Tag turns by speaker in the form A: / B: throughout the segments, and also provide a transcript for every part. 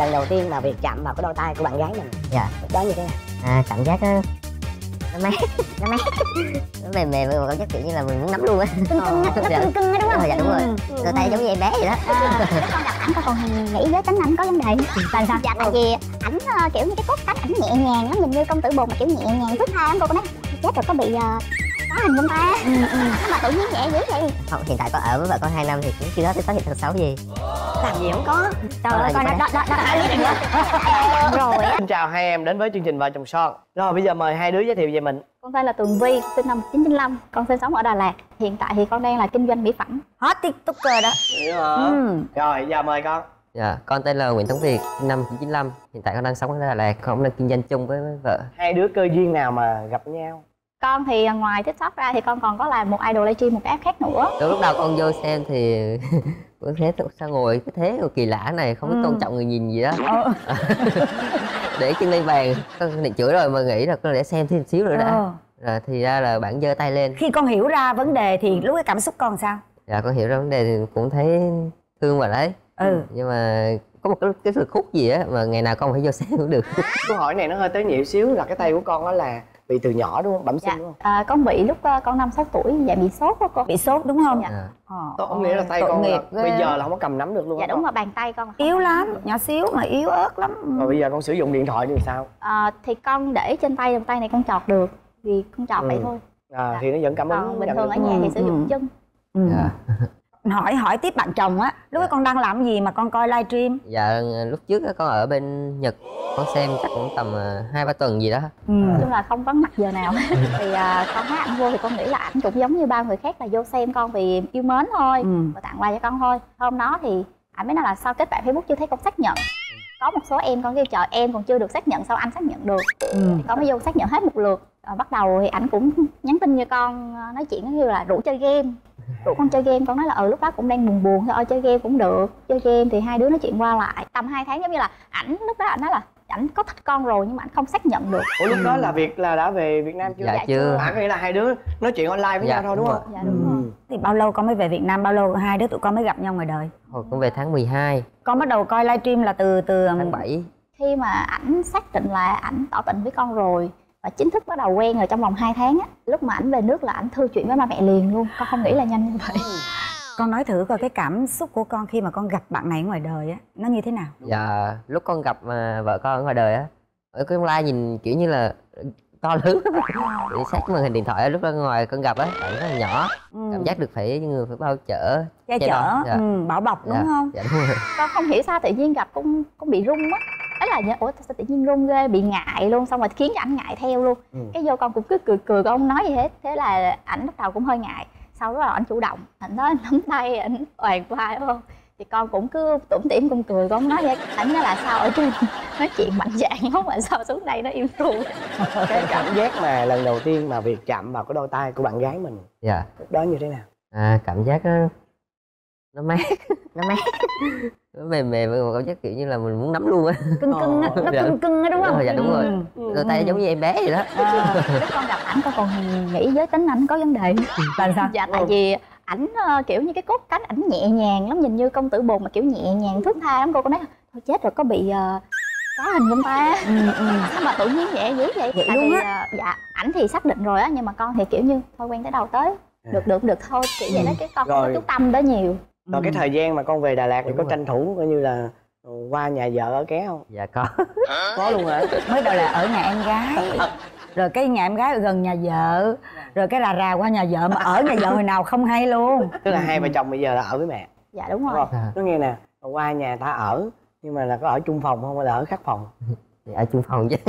A: lần đầu tiên mà Việt chạm vào cái đôi tay của bạn gái mình.
B: Dạ.
A: Đó như thế nào?
B: Cảm giác nó mát, nó mềm mềm, mà cảm giác kiểu như là mình muốn nắm luôn á.
A: Cưng á, nó cưng cưng á đúng không?
B: Dạ đúng rồi. Đôi tay giống như em bé vậy đó.
C: Con gặp ảnh con còn nghĩ giới tính ảnh có vấn đề. Tại sao? Dạ tại vì ảnh kiểu như cái cốt cách ảnh nhẹ nhàng lắm, nhìn như công tử bột mà kiểu nhẹ nhàng thức tha lắm. Cô có nói chết rồi có bị có hình không ta? Mà tự nhiên nhẹ dữ vậy.
B: Không, hiện tại con ở với vợ con 2 năm thì cũng chưa phát hiện tật xấu gì.
A: Làm gì không có.
C: Trời ơi coi đó rồi á.
D: Xin chào hai em đến với chương trình Vợ Chồng Son. Rồi bây giờ mời hai đứa giới thiệu về mình.
C: Con tên là Tường Vi, sinh năm 1995, con sinh sống ở Đà Lạt. Hiện tại thì con đang là kinh doanh mỹ phẩm.
A: Hot tiktoker đó.
D: Hiểu hả? Rồi giờ mời con.
E: Dạ, con tên là Nguyễn Tấn Việt, sinh năm 1995. Hiện tại con đang sống ở Đà Lạt, con cũng đang kinh doanh chung với vợ.
D: Hai đứa cơ duyên nào mà gặp nhau?
C: Con thì ngoài TikTok ra thì con còn có làm một idol livestream một cái app khác nữa.
E: Lúc đầu con vô xem thì con thấy sao ngồi cái thế kỳ lạ này, không biết tôn trọng người nhìn gì đó. Để chân lên bàn, con định chửi rồi mà nghĩ là con để xem thêm xíu nữa đã. Rồi thì ra là bạn giơ tay lên.
A: Khi con hiểu ra vấn đề thì lúc cái cảm xúc con sao?
E: Dạ con hiểu ra vấn đề thì cũng thấy thương mà đấy. Nhưng mà có một cái sự khúc gì á mà ngày nào con phải vô xem cũng được.
D: Câu hỏi này nó hơi tế nhị xíu, là cái tay của con đó là bị từ nhỏ đúng không? Bẩm sinh đúng không?
C: Con bị lúc con 5-6 tuổi, dạ bị sốt đó cô.
A: Bị sốt đúng không?
C: Dạ.
D: Có nghĩa là tay con là bây giờ là không có cầm nắm được luôn.
C: Dạ đúng rồi, bàn tay con
A: Yếu lắm, nhỏ xíu mà yếu ớt lắm.
D: Rồi bây giờ con sử dụng điện thoại thì sao?
C: Thì con để trên tay, tay này con chọt được. Vì con chọt vậy thôi.
D: Thì nó vẫn cảm ứng.
C: Còn bình thường ở nhà thì sử dụng chân.
A: Hỏi tiếp bạn chồng á, lúc ấy con đang làm cái gì mà con coi livestream?
E: Dạ lúc trước con ở bên Nhật, con xem chắc cũng tầm 2-3 tuần gì đó.
C: Nói chung là không vắng mặt giờ nào. Thì con thấy ảnh vô thì con nghĩ là ảnh cũng giống như bao người khác là vô xem con vì yêu mến thôi, và tặng quà cho con thôi. Hôm đó thì ảnh mới nói là sao kết bạn Facebook chưa thấy con xác nhận. Có một số em con kêu chờ em còn chưa được xác nhận, sao anh xác nhận được. Thì con mới vô xác nhận hết một lượt. Bắt đầu thì ảnh cũng nhắn tin cho con, nói chuyện như là rủ chơi game. Rủ con chơi game, con nói là lúc đó cũng đang buồn buồn thôi, chơi game cũng được. Chơi game thì hai đứa nói chuyện qua lại tầm 2 tháng, giống như là ảnh lúc đó ảnh nói là ảnh có thích con rồi nhưng mà ảnh không xác nhận được.
D: Ủa lúc đó là Việt là đã về Việt Nam chưa?
E: Dạ chưa.
D: Có nghĩa là hai đứa nói chuyện online với nhau thôi đúng không?
C: Dạ đúng rồi.
A: Thì bao lâu con mới về Việt Nam, bao lâu hai đứa tụi con mới gặp nhau ngoài đời?
E: Hồi con về tháng 12.
A: Con bắt đầu coi livestream là từ
E: tháng 7.
C: Khi mà ảnh xác định là ảnh tỏ tình với con rồi và chính thức bắt đầu quen rồi trong vòng 2 tháng á, lúc mà ảnh về nước là ảnh thư chuyện với ba mẹ liền luôn. Con không nghĩ là nhanh như vậy.
A: Con nói thử coi cái cảm xúc của con khi mà con gặp bạn này ở ngoài đời á, nó như thế nào?
E: Dạ lúc con gặp vợ con ở ngoài đời á, ở cái online nhìn kiểu như là to lớn. Để sát màn hình điện thoại á, lúc ra ngoài con gặp á, bạn rất là nhỏ. Cảm giác được phải người phải bao chở,
A: che chở,
E: dạ.
A: Bảo bọc đúng không?
E: Dạ đúng rồi.
C: Con không hiểu sao tự nhiên gặp cũng bị run á. Ấy là ủa sao tự nhiên run ghê, bị ngại luôn, xong rồi khiến cho ảnh ngại theo luôn. Cái vô con cũng cứ cười con không nói gì hết. Thế là ảnh bắt đầu cũng hơi ngại. Sau đó là ảnh chủ động, ảnh nói nắm tay, ảnh oàn vai đúng không? Thì con cũng cứ tủm tỉm con cười, con không nói vậy. Ảnh nói là sao ở trên nói chuyện mạnh dạn không, mà sao xuống đây nó im ru.
D: Cái cảm giác mà lần đầu tiên mà Việt chạm vào cái đôi tay của bạn gái mình,
E: Dạ.
D: lúc đó như thế nào?
E: Cảm giác nó mát, nó mềm mềm, mà cảm giác kiểu như là mình muốn nắm luôn á.
A: Cưng cưng á, nó cưng cưng á đúng không?
E: Dạ đúng rồi. Đôi tay giống như em bé vậy đó.
C: Lúc con gặp ảnh con còn nghĩ giới tính ảnh có vấn đề.
A: Là sao?
C: Dạ tại vì ảnh kiểu như cái cốt cách ảnh nhẹ nhàng lắm, nhìn như công tử bột mà kiểu nhẹ nhàng thướt tha lắm. Cô có nói thôi chết rồi có bị có hình không ta? Sao mà tự nhiên nhẹ dữ vậy?
A: Vậy
C: Tại
A: luôn
C: vì
A: á.
C: dạ ảnh thì xác định rồi á, nhưng mà con thì kiểu như thôi quen tới đâu tới, được thôi kiểu vậy đó, cái con không có chú tâm tới nhiều.
D: Rồi cái thời gian mà con về Đà Lạt thì
E: Đúng
D: có
E: rồi.
D: tranh thủ coi như là qua nhà vợ ở ké không?
E: Dạ có.
D: Có luôn hả?
A: Mới đầu là ở nhà em gái, rồi cái nhà em gái ở gần nhà vợ, rồi cái rà qua nhà vợ, mà ở nhà vợ hồi nào không hay luôn.
D: Tức là hai vợ chồng bây giờ là ở với mẹ.
C: Dạ đúng
D: Đúng
C: rồi.
D: không? Nó nghe nè, qua nhà ta ở nhưng mà là có ở chung phòng không hay là ở khác phòng?
E: Dạ ở chung phòng chứ.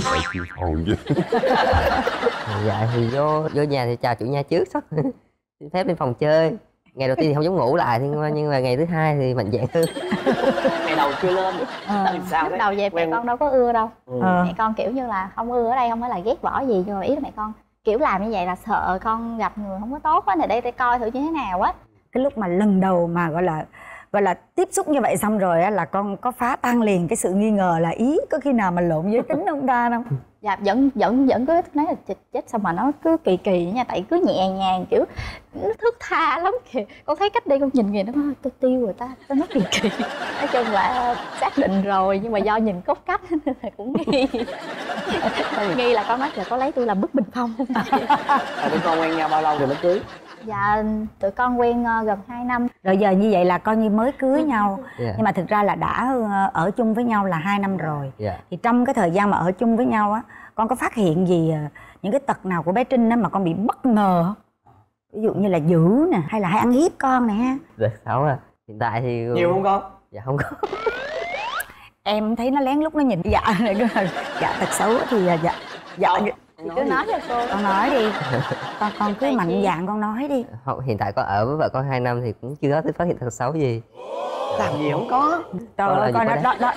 E: Dạ thì vô nhà thì chào chủ nhà trước, xong xin phép lên phòng chơi. Ngày đầu tiên thì không dám ngủ lại, nhưng mà ngày thứ hai thì mạnh dạn hơn.
D: Ngày đầu chưa lên sao
C: Lúc
D: đấy?
C: đầu về mẹ
D: Quen-
C: con đâu có ưa đâu.
A: Ờ.
C: Mẹ con kiểu như là không ưa ở đây không phải là ghét bỏ gì, nhưng mà ý là mẹ con kiểu làm như vậy là sợ con gặp người không có tốt á, này đây để coi thử như thế nào á.
A: Cái lúc mà lần đầu mà gọi là tiếp xúc như vậy xong rồi á, là con có phá tan liền cái sự nghi ngờ là ý có khi nào mà lộn giới tính không ta đâu?
C: Dạ vẫn cứ nói là chết sao mà nó cứ kỳ kỳ nha, tại cứ nhẹ nhàng kiểu nó thướt tha lắm kìa. Con thấy cách đây con nhìn kìa nó nói tôi tiêu rồi ta, nó kỳ kỳ. Nói chung là xác định rồi nhưng mà do nhìn cốt cách nên là cũng nghi. Nghi là con nói là có lấy tôi làm bức bình phong không?
D: Tụi con quen nhau bao lâu rồi mới cưới?
C: Dạ tụi con quen gần 2 năm.
A: Rồi giờ như vậy là coi như mới cưới nhau. Nhưng mà thực ra là đã ở chung với nhau là 2 năm rồi. Thì trong cái thời gian mà ở chung với nhau á, con có phát hiện gì những cái tật nào của bé Trinh á mà con bị bất ngờ không? Ví dụ như là dữ nè, hay là hay ăn hiếp con nè.
E: Tật xấu à? Hiện tại thì
D: nhiều không con?
E: Dạ không có.
A: Em thấy nó lén lút nó nhìn dạ này cứ dạ tật xấu thì dạ
C: Thì cứ nói cho cô.
A: Con nói đi. Con cứ mạnh dạn con nói đi.
E: Không, hiện tại con ở với vợ con 2 năm thì cũng chưa có phát hiện tật xấu gì.
D: Làm gì không có.
A: Trời ơi con đó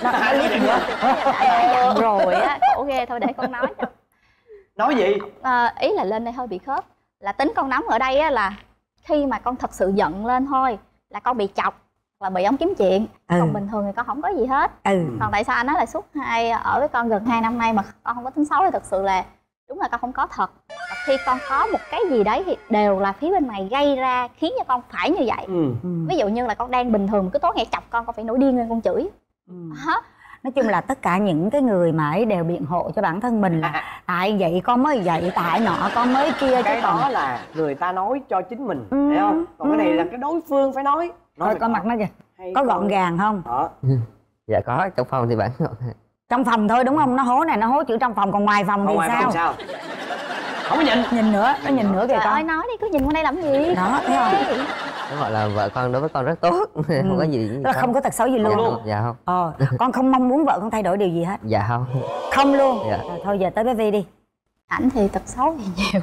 C: rồi á, khổ ghê. Thôi để con nói cho.
D: Nói gì?
C: Ý là lên đây hơi bị khớp. Là tính con nóng ở đây á là khi mà con thật sự giận lên thôi là con bị chọc là bị ông kiếm chuyện. Còn bình thường thì con không có gì hết. Còn tại sao anh nói là suốt ở với con gần 2 năm nay mà con không có tính xấu thì thật sự là đúng là con không có thật. Và khi con có một cái gì đấy thì đều là phía bên này gây ra khiến cho con phải như vậy. Ví dụ như là con đang bình thường cứ tối ngày chọc con phải nổi điên lên con chửi.
A: Nói chung là tất cả những cái người mà ấy đều biện hộ cho bản thân mình là tại vậy con mới vậy, tại nọ con mới kia.
D: Cái đó là người ta nói cho chính mình, thấy không? Còn cái này là cái đối phương phải nói.
A: Thôi coi mặt nó kìa, có gọn gàng không?
E: Dạ có, trong phòng thì bạn
A: trong phòng thôi đúng không? Nó hố này, nó hố chữ trong phòng, còn ngoài phòng thì sao?
D: Không có nhìn
A: nữa, nó nhìn nữa kìa con.
C: Trời ơi nói đi, cứ nhìn qua đây làm gì?
A: Đó, thấy không?
E: Nó gọi là vợ con đối với con rất tốt. Không có gì.
A: Là không có tật xấu gì luôn.
E: Dạ không.
A: Con không mong muốn vợ con thay đổi điều gì hết.
E: Dạ không.
A: Không luôn.
E: Dạ.
A: Rồi, thôi giờ tới bé Vi đi.
C: Ảnh thì tật xấu thì nhiều.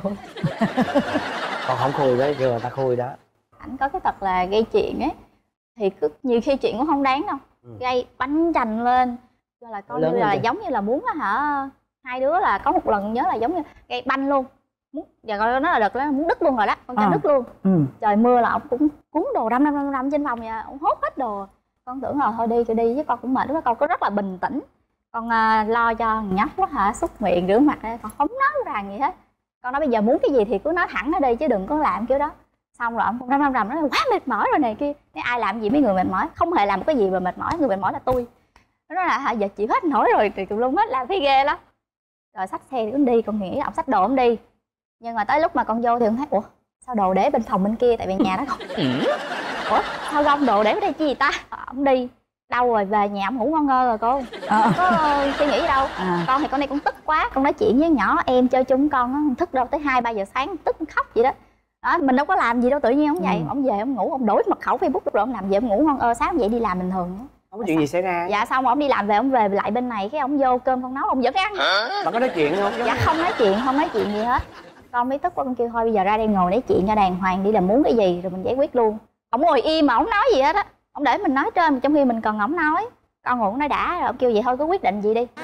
D: Con không khui đó, kêu người ta khui đó.
C: Ảnh có cái tật là gây chuyện ấy. Thì cứ nhiều khi chuyện cũng không đáng đâu. Gây bánh chành lên. Cho là con như là giống như là muốn là hai đứa là có một lần nhớ là giống như gây banh luôn. Giờ coi nó là đợt đó muốn đứt luôn rồi đó, con cho đứt luôn. Trời mưa là ông cũng cuốn đồ răm trên phòng nhà, ông hốt hết đồ. Con tưởng là thôi đi cho đi chứ con cũng mệt quá, con có rất là bình tĩnh. Con lo cho nhóc quá xúc miệng rửa mặt con không nói rằng gì hết. Con nói bây giờ muốn cái gì thì cứ nói thẳng nó đi chứ đừng có làm kiểu đó. Xong rồi ông cũng răm nói quá mệt mỏi rồi này kia. Nếu ai làm gì mấy người mệt mỏi, không hề làm một cái gì mà mệt mỏi, người mệt mỏi là tôi. Nó nói là giờ chịu hết nổi rồi thì tùm lum hết, làm thấy ghê lắm. Rồi xách xe đi, đi con nghĩ ông xách đồ ông đi. Nhưng mà tới lúc mà con vô thì con thấy ủa sao đồ để bên phòng bên kia, tại vì nhà nó không. Ủa sao gom đồ để ở đây chi gì ta? Ông đi đâu rồi, về nhà ông ngủ ngon ngơ rồi cô. Có suy nghĩ đâu. Con thì con đây cũng tức quá, con nói chuyện với nhỏ em chơi chung con nó thức đâu tới 2-3 giờ sáng tức khóc vậy đó. Đó mình đâu có làm gì đâu, tự nhiên ông vậy. Ông về ông ngủ, ông đổi mật khẩu Facebook lúc rồi ông làm gì ông ngủ ngon sáng ông dậy đi làm bình thường.
D: Không có chuyện gì xảy ra.
C: Dạ xong rồi ông đi làm về, ông về lại bên này cái ông vô cơm con nấu ông vẫn ăn.
D: Bạn có nói chuyện không?
C: Dạ không nói chuyện gì hết. Con mới tức quá con kêu thôi bây giờ ra đây ngồi nói chuyện cho đàng hoàng đi, là muốn cái gì rồi mình giải quyết luôn. Ông ngồi im mà ông nói gì hết á, ông để mình nói trên trong khi mình cần ổng nói. Con ngồi nói đã rồi ông kêu vậy thôi cứ quyết định gì đi.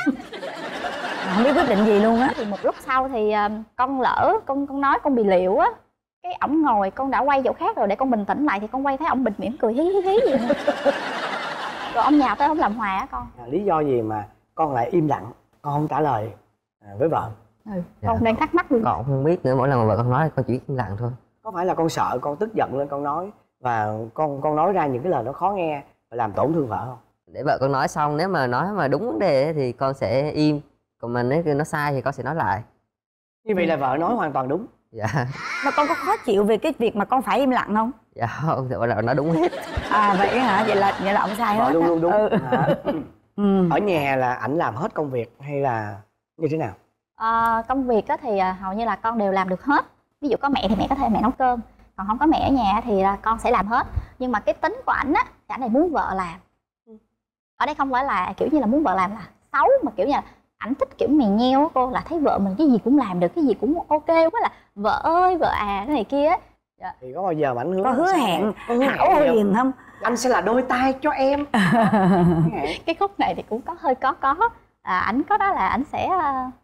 A: Không biết quyết định gì luôn á.
C: Thì một lúc sau thì con lỡ con nói con bị liệu á, cái ổng ngồi con đã quay chỗ khác rồi để con bình tĩnh lại thì con quay thấy ổng bịt miệng cười hí vậy. Rồi ông nhào tới ông làm hòa á con.
D: Lý do gì mà con lại im lặng, con không trả lời với vợ?
C: Con đang thắc mắc luôn.
E: Con không biết nữa, mỗi lần mà vợ con nói con chỉ im lặng thôi.
D: Có phải là con sợ con tức giận lên con nói và con nói ra những cái lời nó khó nghe và làm tổn thương vợ không?
E: Để vợ con nói xong, nếu mà nói mà đúng vấn đề thì con sẽ im, còn mà nếu nó sai thì con sẽ nói lại.
D: Như vậy là vợ nói hoàn toàn đúng.
E: Dạ.
A: Mà con có khó chịu về cái việc mà con phải im lặng không?
E: Dạ không, thì vợ nói đúng hết.
A: Vậy hả? Vậy là ông sai hết.
D: Luôn đúng. Ở nhà là ảnh làm hết công việc hay là như thế nào?
C: Công việc thì hầu như là con đều làm được hết. Ví dụ có mẹ thì mẹ có thể mẹ nấu cơm, còn không có mẹ ở nhà thì là con sẽ làm hết. Nhưng mà cái tính của ảnh á, ảnh này muốn vợ làm. Ở đây không phải là kiểu như là muốn vợ làm là xấu, mà kiểu như là ảnh thích kiểu mè nheo á cô, là thấy vợ mình cái gì cũng làm được, cái gì cũng ok quá, là vợ ơi vợ à cái này kia á.
D: Thì có bao giờ mà ảnh hứa
A: có hứa hẹn hảo hiền không?
D: Anh sẽ là đôi tay cho em.
C: Cái khúc này thì cũng có hơi có ảnh có đó là ảnh sẽ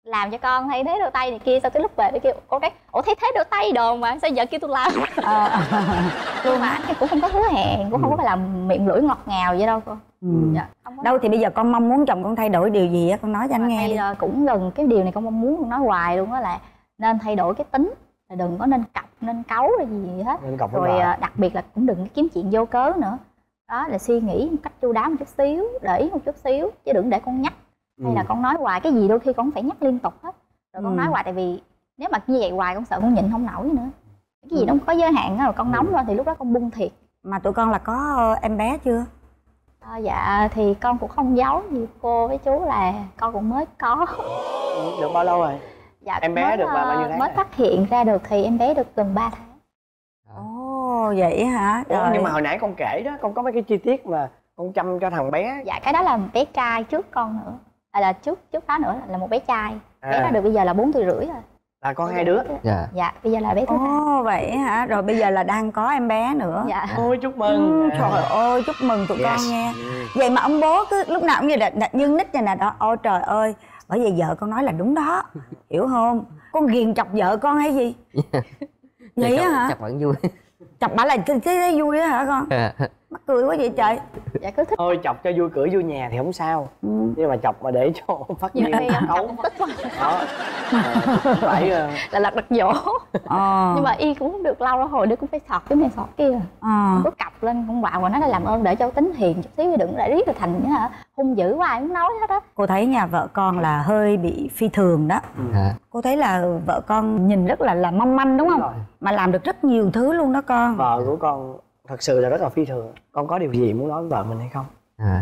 C: làm cho con thay thế đôi tay này kia, sau tới lúc về nó kêu con cái ủa thấy thế đôi tay đồ mà sao giờ kêu tôi làm. Nhưng mà anh cũng không có hứa hẹn, cũng không có phải làm miệng lưỡi ngọt ngào vậy đâu cô.
A: Dạ, đâu thì bây giờ con mong muốn chồng con thay đổi điều gì á, con nói cho anh nghe đi.
C: Cũng gần cái điều này con mong muốn, con nói hoài luôn á, là nên thay đổi cái tính, là đừng có nên cọc nên cáu hay gì hết. Rồi đặc biệt là cũng đừng kiếm chuyện vô cớ nữa. Đó là suy nghĩ một cách chu đáo một chút xíu, để ý một chút xíu, chứ đừng để con nhắc. Hay là con nói hoài, cái gì đôi khi con phải nhắc liên tục hết. Rồi con nói hoài, tại vì nếu mà như vậy hoài con sợ con nhịn không nổi nữa. Cái gì nó có giới hạn đó, rồi con nóng lên thì lúc đó con bung thiệt.
A: Mà tụi con là có em bé chưa?
C: Dạ thì con cũng không giấu gì cô với chú là con cũng mới có.
D: Được bao lâu rồi?
C: Dạ
D: em bé được bao nhiêu tháng?
C: Mới phát hiện ra được thì em bé được gần 3 tháng.
A: Ồ vậy hả?
D: Ủa, nhưng mà hồi nãy con kể đó, con có mấy cái chi tiết mà con chăm cho thằng bé.
C: Dạ cái đó là bé trai trước con nữa, là trước đó nữa là một bé trai. Bé đó được bây giờ là 4 tuổi rưỡi rồi.
D: Là con 2 đứa.
C: Dạ bây giờ là bé thứ 2.
A: Ồ vậy hả? Rồi bây giờ là đang có em bé nữa.
C: Dạ.
D: Ôi chúc mừng.
A: Trời ơi chúc mừng tụi con nghe. Vậy mà ông bố cứ lúc nào cũng như là nhân nít này nè đó. Ôi trời ơi, bởi vì vợ con nói là đúng đó, hiểu không? Con ghiền chọc vợ con hay gì? Vậy á hả?
E: Chọc vẫn vui.
A: Chọc bả là cái vui á hả con? Mắc cười quá vậy trời.
C: Dạ cứ thích.
D: Thôi chọc cho vui cửa vui nhà thì không sao. Nhưng mà chọc mà để cho phát nhiên xấu đó. Phải
C: là lật đật dỗ. Nhưng mà y cũng không được lâu đâu, hồi đứa cũng phải sọt cái này sọt kia. Có cặp lên cũng quạo, và nó là làm ơn để cho tính hiền chút xíu, đừng để riết rồi thành nữa hả hung dữ quá ai cũng nói hết á.
A: Cô thấy nhà vợ con là hơi bị phi thường đó. Cô thấy là vợ con nhìn rất là mong manh đúng không? Rồi. Mà làm được rất nhiều thứ luôn đó con.
D: Vợ của con thật sự là rất là phi thường. Con có điều gì muốn nói với vợ mình hay không?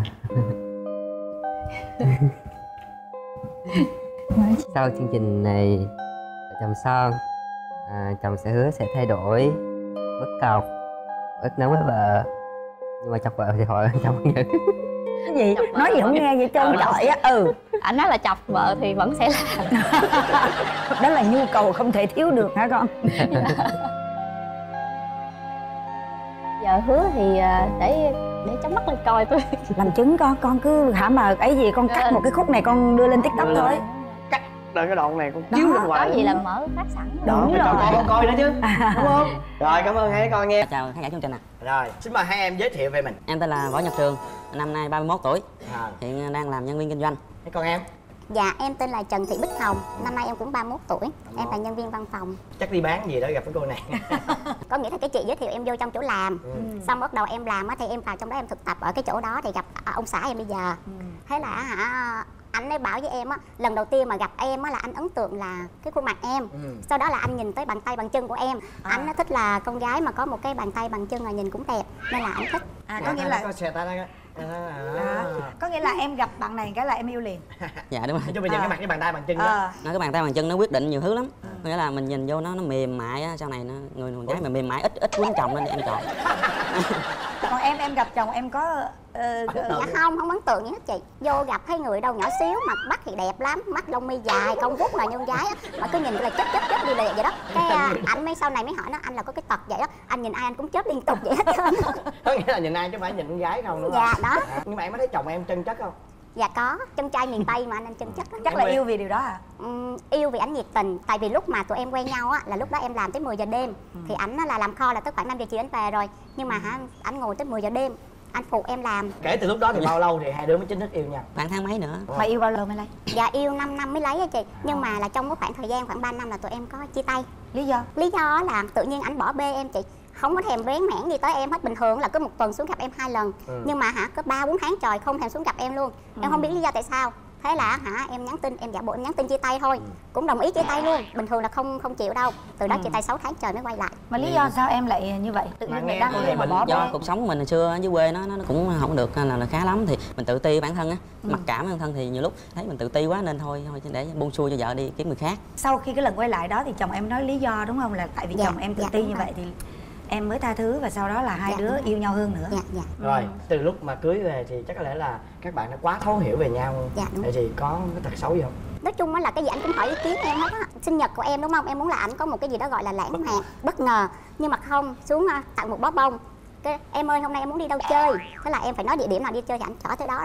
E: Sau chương trình này chồng son, chồng sẽ hứa sẽ thay đổi, bớt cọc, bớt nóng với vợ. Nhưng mà chọc vợ thì hỏi chồng không nhận.
A: Cái gì? Nói gì không nghe vậy trơn trọi á.
C: Anh nói là chọc vợ thì vẫn sẽ làm.
A: Đó là nhu cầu không thể thiếu được hả con?
C: Giờ hứa thì để chấm mắt lên coi tôi.
A: Làm chứng con cứ hả mà ấy gì con cắt một cái khúc này con đưa lên TikTok thôi.
D: Cắt rồi cái đoạn này con chiếu lên ngoài.
C: Có gì là mở phát sẵn.
A: Đúng rồi.
D: Con coi nữa chứ. Đúng không? Rồi cảm ơn hai con nghe.
F: Chào khán giả chương trình ạ.
D: Rồi xin mời hai em giới thiệu về mình.
F: Em tên là Võ Nhật Trường, năm nay 31 tuổi. Hiện đang làm nhân viên kinh doanh.
D: Thế còn em?
B: Dạ em tên là Trần Thị Bích Hồng, năm nay em cũng 31 tuổi. Em là nhân viên văn phòng.
D: Chắc đi bán gì đó gặp cái cô này.
B: Có nghĩa là cái chị giới thiệu em vô trong chỗ làm. Xong bắt đầu em làm thì em vào trong đó em thực tập ở cái chỗ đó thì gặp ông xã em bây giờ. Thế là anh ấy bảo với em á, lần đầu tiên mà gặp em á là anh ấn tượng là cái khuôn mặt em. Sau đó là anh nhìn tới bàn tay bàn chân của em. Anh nó thích là con gái mà có một cái bàn tay bàn chân là nhìn cũng đẹp nên là anh thích.
A: Có nghĩa là có nghĩa là em gặp bạn này cái là em yêu liền.
F: Dạ đúng rồi.
D: Cho mình nhìn cái mặt cái bàn tay bàn chân đó.
F: Cái bàn tay bàn chân nó quyết định nhiều thứ lắm. Có nghĩa là mình nhìn vô nó mềm mại á, sau này nó người con gái mà mềm mại ít quýnh chồng nên em chọn.
A: Còn em gặp chồng em có
B: dạ không ấn tượng gì hết chị. Vô gặp thấy người đâu nhỏ xíu mà mắt thì đẹp lắm, mắt lông mi dài công vút là như con gái á, mà cứ nhìn là chớp đi vậy đó. Cái anh mới sau này mới hỏi nó, anh là có cái tật vậy đó, anh nhìn ai anh cũng chớp liên tục vậy hết trơn.
D: Có nghĩa là nhìn ai chứ không phải nhìn con gái không nữa.
B: Dạ đó.
D: Nhưng mà em có thấy chồng em chân chất không?
B: Dạ có, chân trai miền Tây mà anh chân chất lắm.
A: Chắc là yêu vì điều đó hả?
B: Yêu vì ảnh nhiệt tình. Tại vì lúc mà tụi em quen nhau á là lúc đó em làm tới 10 giờ đêm. Thì ảnh là làm kho là tới khoảng 5 giờ chiều ảnh về rồi. Nhưng mà ảnh ngồi tới 10 giờ đêm anh phụ em làm.
D: Kể từ lúc đó thì bao lâu thì hai đứa mới chính thức yêu nhau?
F: Khoảng tháng mấy nữa.
A: Mà yêu bao lâu mới lấy?
B: Dạ yêu 5 năm mới lấy á chị. Nhưng mà là trong cái khoảng thời gian khoảng 3 năm là tụi em có chia tay.
A: Lý do?
B: Lý do là tự nhiên ảnh bỏ bê em chị. Không có thèm bén mẻn gì tới em hết. Bình thường là cứ một tuần xuống gặp em 2 lần. Nhưng mà có 3-4 tháng trời không thèm xuống gặp em luôn. Em không biết lý do tại sao. Thế là em nhắn tin, em giả bộ em nhắn tin chia tay thôi. Cũng đồng ý chia tay luôn. Bình thường là không chịu đâu. Từ đó chia tay 6 tháng trời mới quay lại.
A: Mà lý do sao em lại như vậy? Tự nhiên người đang yêu mà bỏ
F: do cuộc sống mình hồi xưa ở dưới quê nó cũng không được là khá lắm, thì mình tự ti bản thân á, mặc cảm bản thân thì nhiều lúc thấy mình tự ti quá nên thôi để buông xuôi cho vợ đi kiếm người khác.
A: Sau khi cái lần quay lại đó thì chồng em nói lý do đúng không, là tại vì chồng em tự ti như vậy thì em mới tha thứ và sau đó là hai đứa yêu nhau hơn nữa.
D: Rồi từ lúc mà cưới về thì chắc có lẽ là các bạn đã quá thấu hiểu về nhau. Vậy thì có cái tật xấu gì không?
B: Nói chung là cái gì anh cũng hỏi ý kiến em hết á. Sinh nhật của em đúng không, em muốn là ảnh có một cái gì đó gọi là lãng mạn bất ngờ, nhưng mà không, xuống tặng một bó bông. Em ơi hôm nay em muốn đi đâu chơi, thế là em phải nói địa điểm nào đi chơi thì ảnh chở tới đó thôi.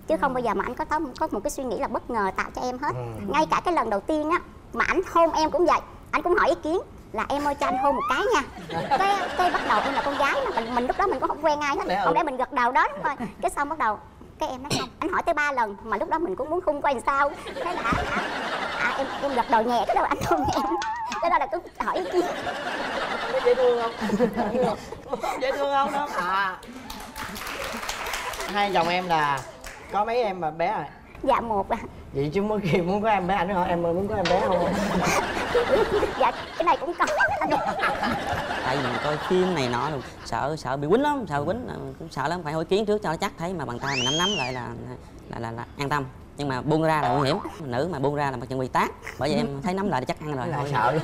B: chứ không bao giờ mà anh có một cái suy nghĩ là bất ngờ tạo cho em hết. Ngay cả cái lần đầu tiên á mà anh hôn em cũng vậy, anh cũng hỏi ý kiến là em ơi cho anh hôn một cái nha. Cái bắt đầu em là con gái mà mình lúc đó mình cũng không quen ai hết, không lẽ mình gật đầu đó thôi. Cái xong bắt đầu cái em nói không, anh hỏi tới 3 lần mà lúc đó mình cũng muốn hung coi làm sao. Thế là em gật đầu nhẹ, cái đầu anh hôn em. Cái đó là cứ hỏi ý kiến.
D: Dễ thương không? Dễ thương không đó? Hai chồng em là có mấy em mà bé rồi?
B: Dạ 1 à.
D: Vậy chứ mới khi muốn có em bé, anh hỏi em ơi muốn có em bé không?
B: Dạ cái này cũng có.
F: Tại vì mình coi phim này nọ sợ bị quýnh lắm, sợ quýnh cũng sợ lắm, phải hỏi ý kiến trước cho nó chắc, thấy mà bàn tay mình nắm lại là an tâm. Nhưng mà buông ra là nguy hiểm, nữ mà buông ra là mặt trận bị tát, bởi vậy em thấy nắm lại thì chắc ăn rồi.
D: Lại sợ.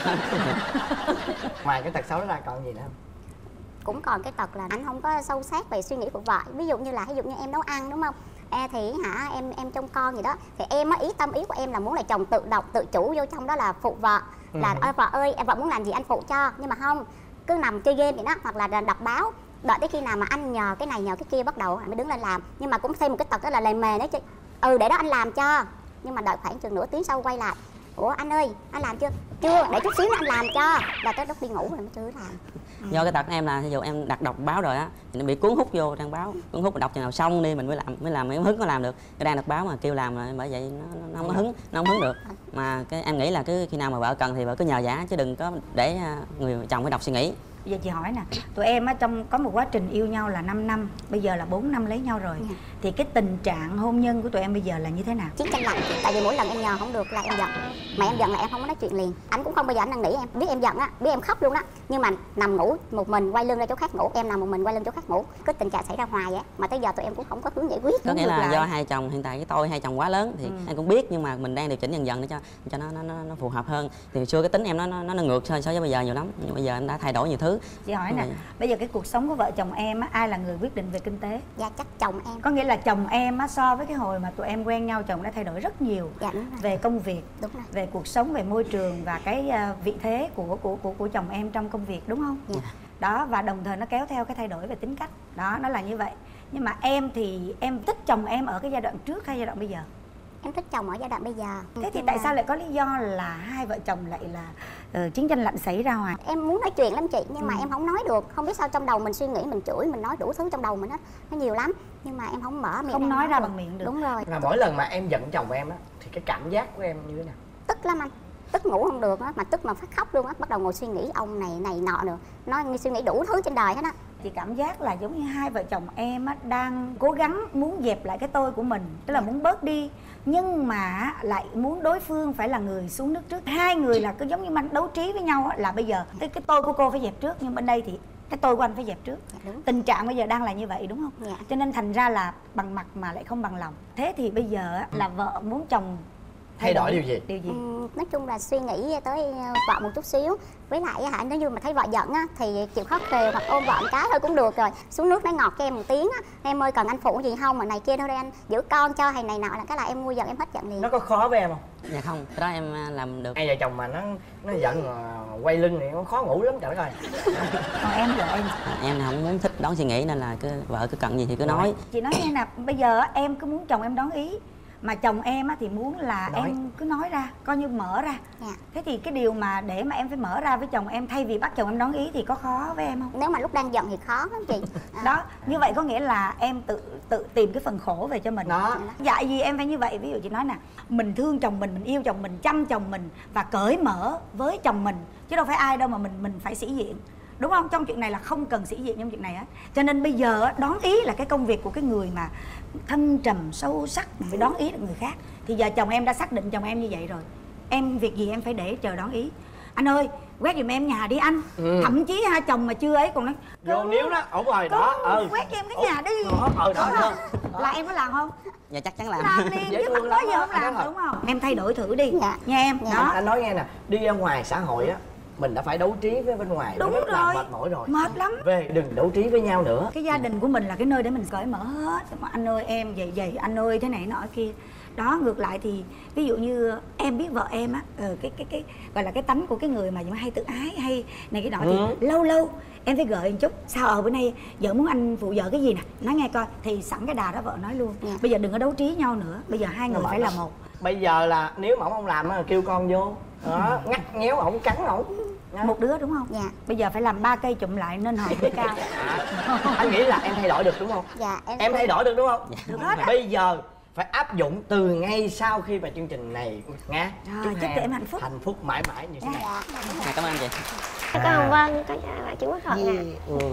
D: Ngoài cái tật xấu đó ra còn gì nữa không?
B: Cũng còn cái tật là anh không có sâu sát về suy nghĩ của vợ. Ví dụ như em nấu ăn đúng không, thì em trông con gì đó thì em á, tâm ý của em là muốn là chồng tự động tự chủ vô trong đó là phụ vợ, là vợ ơi vợ muốn làm gì anh phụ cho, nhưng mà không, cứ nằm chơi game vậy đó, hoặc là đọc báo, đợi tới khi nào mà anh nhờ cái này nhờ cái kia bắt đầu anh mới đứng lên làm. Nhưng mà cũng thêm một cái tật đó là lề mề đấy chứ, để đó anh làm cho, nhưng mà đợi khoảng chừng nửa tiếng sau quay lại, ủa anh ơi anh làm chưa, để chút xíu nữa anh làm cho, là tới lúc đi ngủ rồi mới chưa làm.
F: Do cái tật em là ví dụ em đặt đọc báo rồi á thì nó bị cuốn hút vô trang báo, cuốn hút, đọc chừng nào xong đi mình mới làm mới hứng có làm được. Cái đang đọc báo mà kêu làm rồi, bởi vậy nó không có hứng, nó không hứng được. Mà cái em nghĩ là cứ khi nào mà vợ cần thì vợ cứ nhờ vả, chứ đừng có để người chồng phải đọc suy nghĩ.
A: Bây giờ chị hỏi nè, tụi em á trong có một quá trình yêu nhau là 5 năm, bây giờ là 4 năm lấy nhau rồi, thì cái tình trạng hôn nhân của tụi em bây giờ là như thế nào?
B: Chiến tranh lạnh, tại vì mỗi lần em nhờ không được là em giận, mà em giận là em không có nói chuyện liền. Anh cũng không bao giờ anh năn nỉ em, biết em giận á, biết em khóc luôn á, nhưng mà nằm ngủ một mình quay lưng ra chỗ khác ngủ, em nằm một mình quay lưng chỗ khác ngủ, cứ tình trạng xảy ra hoài vậy, mà tới giờ tụi em cũng không có hướng giải quyết.
F: Có nghĩa là do hai chồng hiện tại cái tôi hai chồng quá lớn thì anh cũng biết, nhưng mà mình đang điều chỉnh dần dần để cho nó phù hợp hơn. Thì hồi xưa cái tính em nó ngược so với bây giờ nhiều lắm, nhưng bây giờ anh đã thay đổi nhiều thứ.
A: Chị hỏi nè, bây giờ cái cuộc sống của vợ chồng em á, ai là người quyết định về kinh tế?
B: Dạ chắc chồng em.
A: Có nghĩa là chồng em á, so với cái hồi mà tụi em quen nhau, chồng đã thay đổi rất nhiều.
B: Dạ đúng rồi.
A: Về công việc,
B: đúng rồi,
A: về cuộc sống, về môi trường và cái vị thế của chồng em trong công việc, đúng không?
B: Dạ.
A: Đó, và đồng thời nó kéo theo cái thay đổi về tính cách. Đó, nó là như vậy. Nhưng mà em thì em thích chồng em ở cái giai đoạn trước hay giai đoạn bây giờ?
B: Em thích chồng ở giai đoạn bây giờ.
A: Thế thì tại sao lại có lý do là hai vợ chồng lại là chiến tranh lạnh xảy ra hoài?
B: Em muốn nói chuyện lắm chị, nhưng mà em không nói được. Không biết sao trong đầu mình suy nghĩ, mình chửi, mình nói đủ thứ trong đầu mình hết, nó nhiều lắm. Nhưng mà em không mở miệng,
A: không nói ra bằng miệng được.
B: Đúng rồi.
D: Là mỗi lần mà em giận chồng em á thì cái cảm giác của em như thế nào?
B: Tức lắm anh, tức ngủ không được á, mà tức mà phát khóc luôn á, bắt đầu ngồi suy nghĩ ông này nọ nữa, nó suy nghĩ đủ thứ trên đời hết á.
A: Chị cảm giác là giống như hai vợ chồng em á đang cố gắng muốn dẹp lại cái tôi của mình, tức là muốn bớt đi, nhưng mà lại muốn đối phương phải là người xuống nước trước. Hai người là cứ giống như anh đấu trí với nhau á, là bây giờ cái tôi của cô phải dẹp trước, nhưng bên đây thì cái tôi của anh phải dẹp trước. Tình trạng bây giờ đang là như vậy đúng không? Cho nên thành ra là bằng mặt mà lại không bằng lòng. Thế thì bây giờ á, là vợ muốn chồng
D: thay đổi điều gì?
B: Nói chung là suy nghĩ tới vợ một chút xíu. Với lại nếu như mà thấy vợ giận á thì chịu khó khều hoặc ôm vợ một cái thôi cũng được rồi. Xuống nước nói ngọt cho em một tiếng á, em ơi cần anh phụ gì không, mà này kia thôi đây anh giữ con cho hay này nọ, là cái là em nguôi giận em hết giận liền.
D: Nó có khó với em không?
F: Dạ không, cái đó em làm được.
D: Hai vợ chồng mà nó giận quay lưng thì nó khó ngủ lắm trời đất ơi.
A: Còn em vợ
F: em không muốn thích đón suy nghĩ nên là vợ cứ cần gì thì cứ nói.
A: Chị nói nghe nè, bây giờ em cứ muốn chồng em đón ý, mà chồng em thì muốn là em cứ nói ra, coi như mở ra. Thế thì cái điều mà để mà em phải mở ra với chồng em thay vì bắt chồng em đón ý thì có khó với em không?
B: Nếu mà lúc đang giận thì khó lắm chị.
A: Đó, như vậy có nghĩa là em tự tìm cái phần khổ về cho mình.
D: Đó.
A: Dạy gì em phải như vậy. Ví dụ chị nói nè, mình thương chồng mình yêu chồng mình, chăm chồng mình và cởi mở với chồng mình, chứ đâu phải ai đâu mà mình phải sĩ diện, đúng không? Trong chuyện này là không cần sĩ diện trong chuyện này á. Cho nên bây giờ đón ý là cái công việc của cái người mà thâm trầm sâu sắc, phải đón ý được người khác. Thì giờ chồng em đã xác định chồng em như vậy rồi, em việc gì em phải để chờ đón ý. Anh ơi quét giùm em nhà đi anh. Thậm chí hai chồng mà chưa ấy còn nói
D: vô níu đó, ổn rồi đó.
A: Quét cho em cái nhà đi.
D: Đó.
A: Là em có làm không?
F: Dạ chắc chắn làm.
A: Làm liền chứ không nói gì không làm, đúng không? Em thay đổi thử đi nha em. Đó.
D: Anh nói nghe nè, đi ra ngoài xã hội á mình đã phải đấu trí với bên ngoài,
A: đúng
D: rất
A: rồi,
D: là mệt mỏi rồi,
A: mệt lắm.
D: Về đừng đấu trí với nhau nữa.
A: Cái gia đình của mình là cái nơi để mình cởi mở hết. Mà anh ơi em vậy anh ơi thế này nọ kia, Đó, ngược lại thì ví dụ như em biết vợ em á, cái gọi là cái tánh của cái người mà hay tự ái hay này cái nọ thì lâu lâu em phải gợi một chút, sao bữa nay vợ muốn anh phụ vợ cái gì nè, nói nghe coi, thì sẵn cái đà đó vợ nói luôn. Bây giờ đừng có đấu trí nhau nữa, bây giờ hai người phải là một.
D: Bây giờ là nếu mà ổng không làm á kêu con vô đó, ngắt nhéo ổng, cắn ổng.
A: Một đứa đúng không?
B: Dạ.
A: Bây giờ phải làm 3 cây chụm lại nên hồi mới cao.
D: Anh nghĩ là em thay đổi được đúng không?
B: Dạ
D: em thay đổi được đúng không?
A: Được hết á.
D: Bây giờ phải áp dụng từ ngay sau khi mà chương trình này nha.
A: Rồi, chúc em hạnh phúc.
D: Hạnh phúc mãi mãi như thế này.
F: Cảm ơn anh chị.
G: Con Vân, con chào bạn Trung Quốc Thuận nè.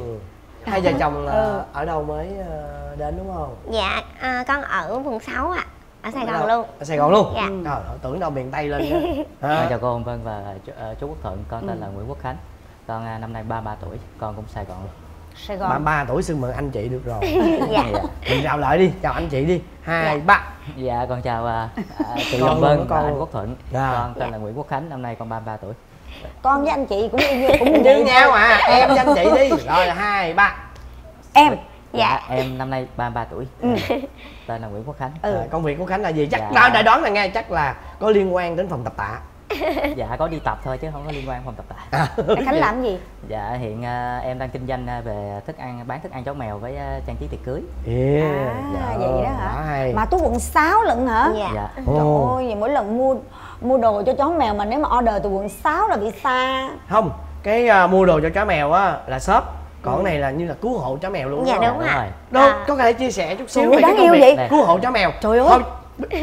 D: Hai vợ chồng ở đâu mới đến đúng không?
G: Dạ, con ở vùng 6 ạ. Ở Sài Gòn luôn.
D: Ở Sài Gòn luôn?
G: Dạ.
D: Trời ơi, tưởng đâu miền Tây lên
H: Chào cô Hồng Vân và chú Quốc Thuận, con tên là Nguyễn Quốc Khánh. Con năm nay 33 tuổi, con cũng Sài Gòn luôn.
A: Sài Gòn.
D: 33 tuổi xưng mừng anh chị được rồi.
G: Dạ.
D: Mình chào lại đi, chào anh chị đi. 2, 3.
H: Dạ, con chào chị
D: Con
H: Hồng Vân
D: con.
H: và anh Quốc Thuận.
D: Dạ.
H: Con tên là Nguyễn Quốc Khánh, năm nay con 33 tuổi.
A: Con với anh chị cũng
D: như nhau à, em với anh chị đi. Rồi 2, 3.
A: Em.
H: Dạ, em năm nay 33 tuổi. Tên là Nguyễn Quốc Khánh.
D: Công việc của Khánh là gì? Chắc
H: Dạ.
D: đã đoán là nghe, chắc là có liên quan đến phòng tập tạ.
H: Dạ, có đi tập thôi chứ không có liên quan phòng tập tạ.
A: Khánh làm gì?
H: Dạ, hiện em đang kinh doanh về thức ăn, bán thức ăn chó mèo với trang trí tiệc cưới.
A: Vậy đó hả?
D: Hay.
A: Mà Tú quận 6 lận hả?
G: Dạ.
H: Dạ.
A: Trời ơi, vậy mỗi lần mua đồ cho chó mèo mà nếu mà order từ quận 6 là bị xa.
D: Không, cái mua đồ cho chó mèo á là shop. Còn cái này là như là cứu hộ chó mèo luôn.
G: Dạ
D: đúng
G: đúng
D: không?
G: ạ.
D: Đâu, có thể chia sẻ chút xíu
A: Trời ơi,
D: về cái
A: đáng
D: công
A: yêu
D: việc
A: vậy.
D: cứu hộ chó mèo.
A: Trời ơi.
D: Thôi,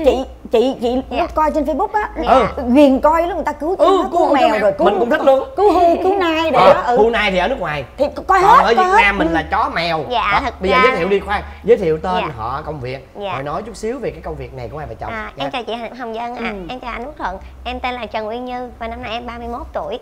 A: Chị coi trên Facebook á,
G: Dạ.
A: ghiền coi lúc người ta cứu
D: cứu
A: mèo
D: chó
A: rồi cứu,
D: mình cũng thích luôn.
A: cứu hươu cứu nai rồi đó.
D: Khu nai thì ở nước ngoài.
A: Thì coi
D: Còn
A: hết.
D: ở
A: coi
D: Việt
A: hết.
D: Nam mình là chó mèo.
G: Dạ,
D: Đó,
G: thật
D: bây giờ
G: ra-
D: giới thiệu đi, khoan, giới thiệu tên,
G: Dạ.
D: họ, công việc.
G: Dạ.
D: Rồi nói chút xíu về cái công việc này của hai vợ chồng. Nha.
G: Em chào chị Hồng Vân ạ. Em chào anh Quốc Thuận. Em tên là Trần Uyên Như và năm nay em 31 tuổi.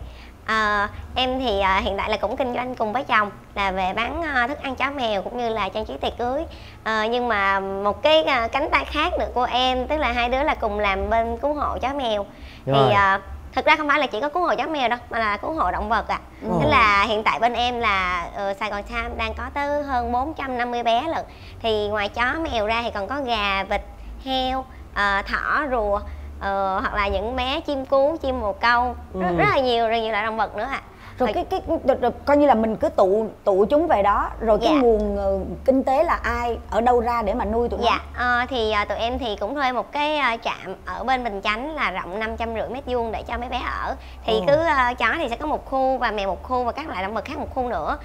G: Em thì hiện tại là cũng kinh doanh cùng với chồng là về bán thức ăn chó mèo cũng như là trang trí tiệc cưới. Nhưng mà một cái cánh tay khác nữa của em, tức là hai đứa là cùng làm bên cứu hộ chó mèo.
D: Rồi.
G: Thì thực ra không phải là chỉ có cứu hộ chó mèo đâu mà là cứu hộ động vật ạ. Tức là hiện tại bên em là Sài Gòn Time đang có tới hơn 450 bé lận. Thì ngoài chó mèo ra thì còn có gà, vịt, heo, thỏ, rùa, hoặc là những bé chim cú, chim bồ câu, rất là nhiều loại động vật nữa ạ.
A: Rồi cái coi như là mình cứ tụ chúng về đó, rồi cái
G: Dạ.
A: nguồn kinh tế là ai ở đâu ra để mà nuôi tụi nó?
G: Dạ, thì tụi em thì cũng thuê một cái trạm ở bên Bình Chánh là rộng 550 m² để cho mấy bé ở. Thì cứ chó thì sẽ có một khu và mèo một khu và các loại động vật khác một khu nữa.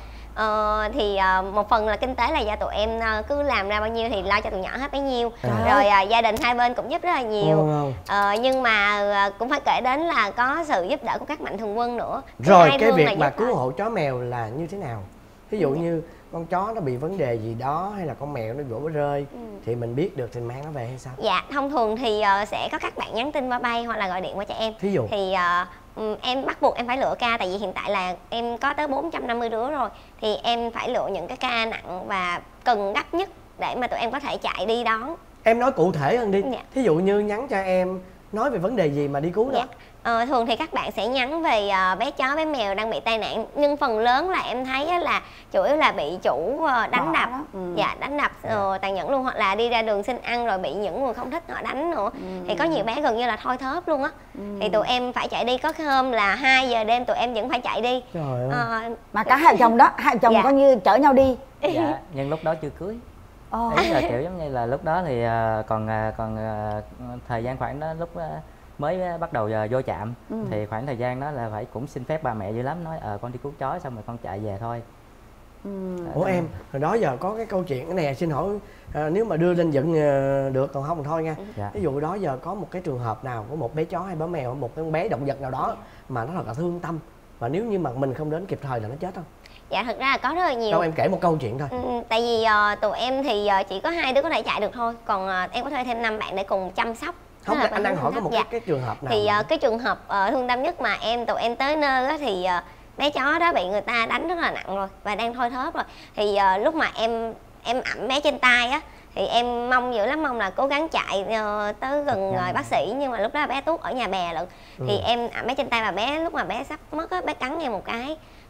G: Một phần là kinh tế là do tụi em cứ làm ra bao nhiêu thì lo cho tụi nhỏ hết bấy nhiêu. Rồi gia đình hai bên cũng giúp rất là nhiều. Nhưng mà cũng phải kể đến là có sự giúp đỡ của các mạnh thường quân nữa.
D: Rồi
G: Hai
D: cái
G: thương là
D: việc mà
G: giúp
D: cứu
G: thôi.
D: hộ chó mèo là như thế nào? Ví dụ như con chó nó bị vấn đề gì đó hay là con mèo nó vỗ rơi thì mình biết được thì mang nó về hay sao?
G: Dạ, thông thường thì sẽ có các bạn nhắn tin qua bay hoặc là gọi điện qua cho em.
D: Thí dụ?
G: Thì em bắt buộc em phải lựa ca, tại vì hiện tại là em có tới 450 đứa rồi. Thì em phải lựa những cái ca nặng và cần gấp nhất để mà tụi em có thể chạy đi đón.
D: Em nói cụ thể hơn đi.
G: Dạ.
D: Thí dụ như nhắn cho em nói về vấn đề gì mà đi cứu đó.
G: Dạ. Thường thì các bạn sẽ nhắn về bé chó, bé mèo đang bị tai nạn. Nhưng phần lớn là em thấy á là chủ yếu là bị chủ đánh đập. Dạ, đánh đập tàn nhẫn luôn. Hoặc là đi ra đường xin ăn rồi bị những người không thích họ đánh nữa. Thì có nhiều bé gần như là thôi thóp luôn á. Thì tụi em phải chạy đi, có cái hôm là 2 giờ đêm tụi em vẫn phải chạy đi.
D: Trời ơi.
A: Mà cả hai chồng đó, hai chồng
G: Dạ.
A: coi như chở nhau đi.
H: Dạ, nhưng lúc đó chưa cưới. Ý là kiểu giống như là lúc đó thì còn thời gian khoảng đó lúc mới bắt đầu vô trạm thì khoảng thời gian đó là phải cũng xin phép ba mẹ dữ lắm, nói con đi cứu chó xong rồi con chạy về thôi.
D: Ủa em, hồi đó giờ có cái câu chuyện cái này xin hỏi nếu mà đưa lên dựng được, còn không thì thôi nha.
H: Dạ.
D: Ví dụ đó giờ có một cái trường hợp nào có một bé chó hay bé mèo, một cái bé động vật nào đó mà nó thật là thương tâm và nếu như mà mình không đến kịp thời là nó chết không?
G: Dạ, thật ra là có rất là nhiều.
D: Đâu em kể một câu chuyện thôi.
G: Tại vì tụi em thì chỉ có 2 đứa có thể chạy được thôi. Còn em có thuê thêm 5 bạn để cùng chăm sóc.
D: Không,
G: Tức là
D: anh đang hỏi có một
G: dạ.
D: cái trường hợp nào
G: Thì
D: mà-
G: cái trường hợp thương tâm nhất mà tụi em tới nơi á, thì bé chó đó bị người ta đánh rất là nặng rồi và đang thôi thóp rồi. Thì lúc mà em ẵm bé trên tay á thì em mong dữ lắm, mong là cố gắng chạy tới gần bác sĩ, nhưng mà lúc đó bé Tuốt ở nhà bè lận. Thì em ẵm bé trên tay và bé lúc mà bé sắp mất á, bé cắn em một cái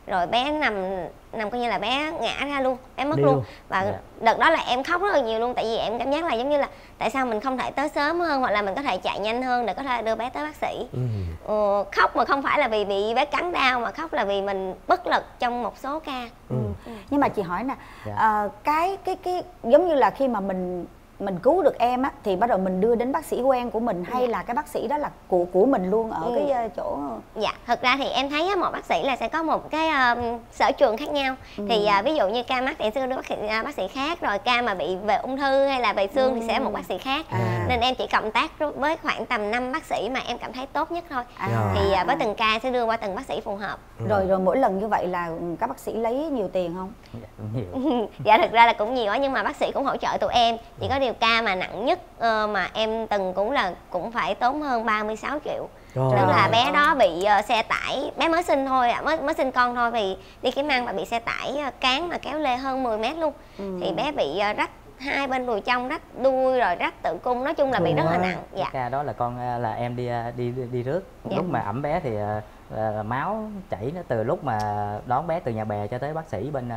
G: rồi bé nằm coi như là bé ngã ra luôn, bé mất
D: Đi
G: luôn.
D: luôn.
G: Và đợt đó là em khóc rất là nhiều luôn, tại vì em cảm giác là giống như là tại sao mình không thể tới sớm hơn, hoặc là mình có thể chạy nhanh hơn để có thể đưa bé tới bác sĩ. Khóc mà không phải là vì bị bé cắn đau, mà khóc là vì mình bất lực trong một số ca.
A: Nhưng mà chị hỏi nè, cái giống như là khi mà mình cứu được em á, thì bắt đầu mình đưa đến bác sĩ quen của mình, hay là cái bác sĩ đó là của mình luôn ở cái chỗ?
G: Dạ, thực ra thì em thấy á, một bác sĩ là sẽ có một cái sở trường khác nhau. Thì ví dụ như ca mắt thì em sẽ đưa bác sĩ khác, rồi ca mà bị về ung thư hay là về xương thì sẽ một bác sĩ khác. Nên em chỉ cộng tác với khoảng tầm 5 bác sĩ mà em cảm thấy tốt nhất thôi. Thì với từng ca sẽ đưa qua từng bác sĩ phù hợp.
A: Rồi mỗi lần như vậy là các bác sĩ lấy nhiều tiền không?
H: Dạ, cũng nhiều.
G: Dạ thực ra là cũng nhiều á, nhưng mà bác sĩ cũng hỗ trợ tụi em. Chỉ có điều ca mà nặng nhất mà em từng cũng phải tốn hơn 36 triệu. Tức là bé đó bị xe tải, bé mới sinh thôi ạ, mới sinh con thôi, vì đi kiếm ăn và bị xe tải cán mà kéo lê hơn 10 mét luôn. Thì bé bị rách hai bên đùi trong, rách đuôi rồi rách tử cung, nói chung là bị rất là nặng. Dạ.
H: Cái ca đó là là em đi rước. Lúc mà ẵm bé thì là máu chảy nó từ lúc mà đón bé từ nhà bè cho tới bác sĩ bên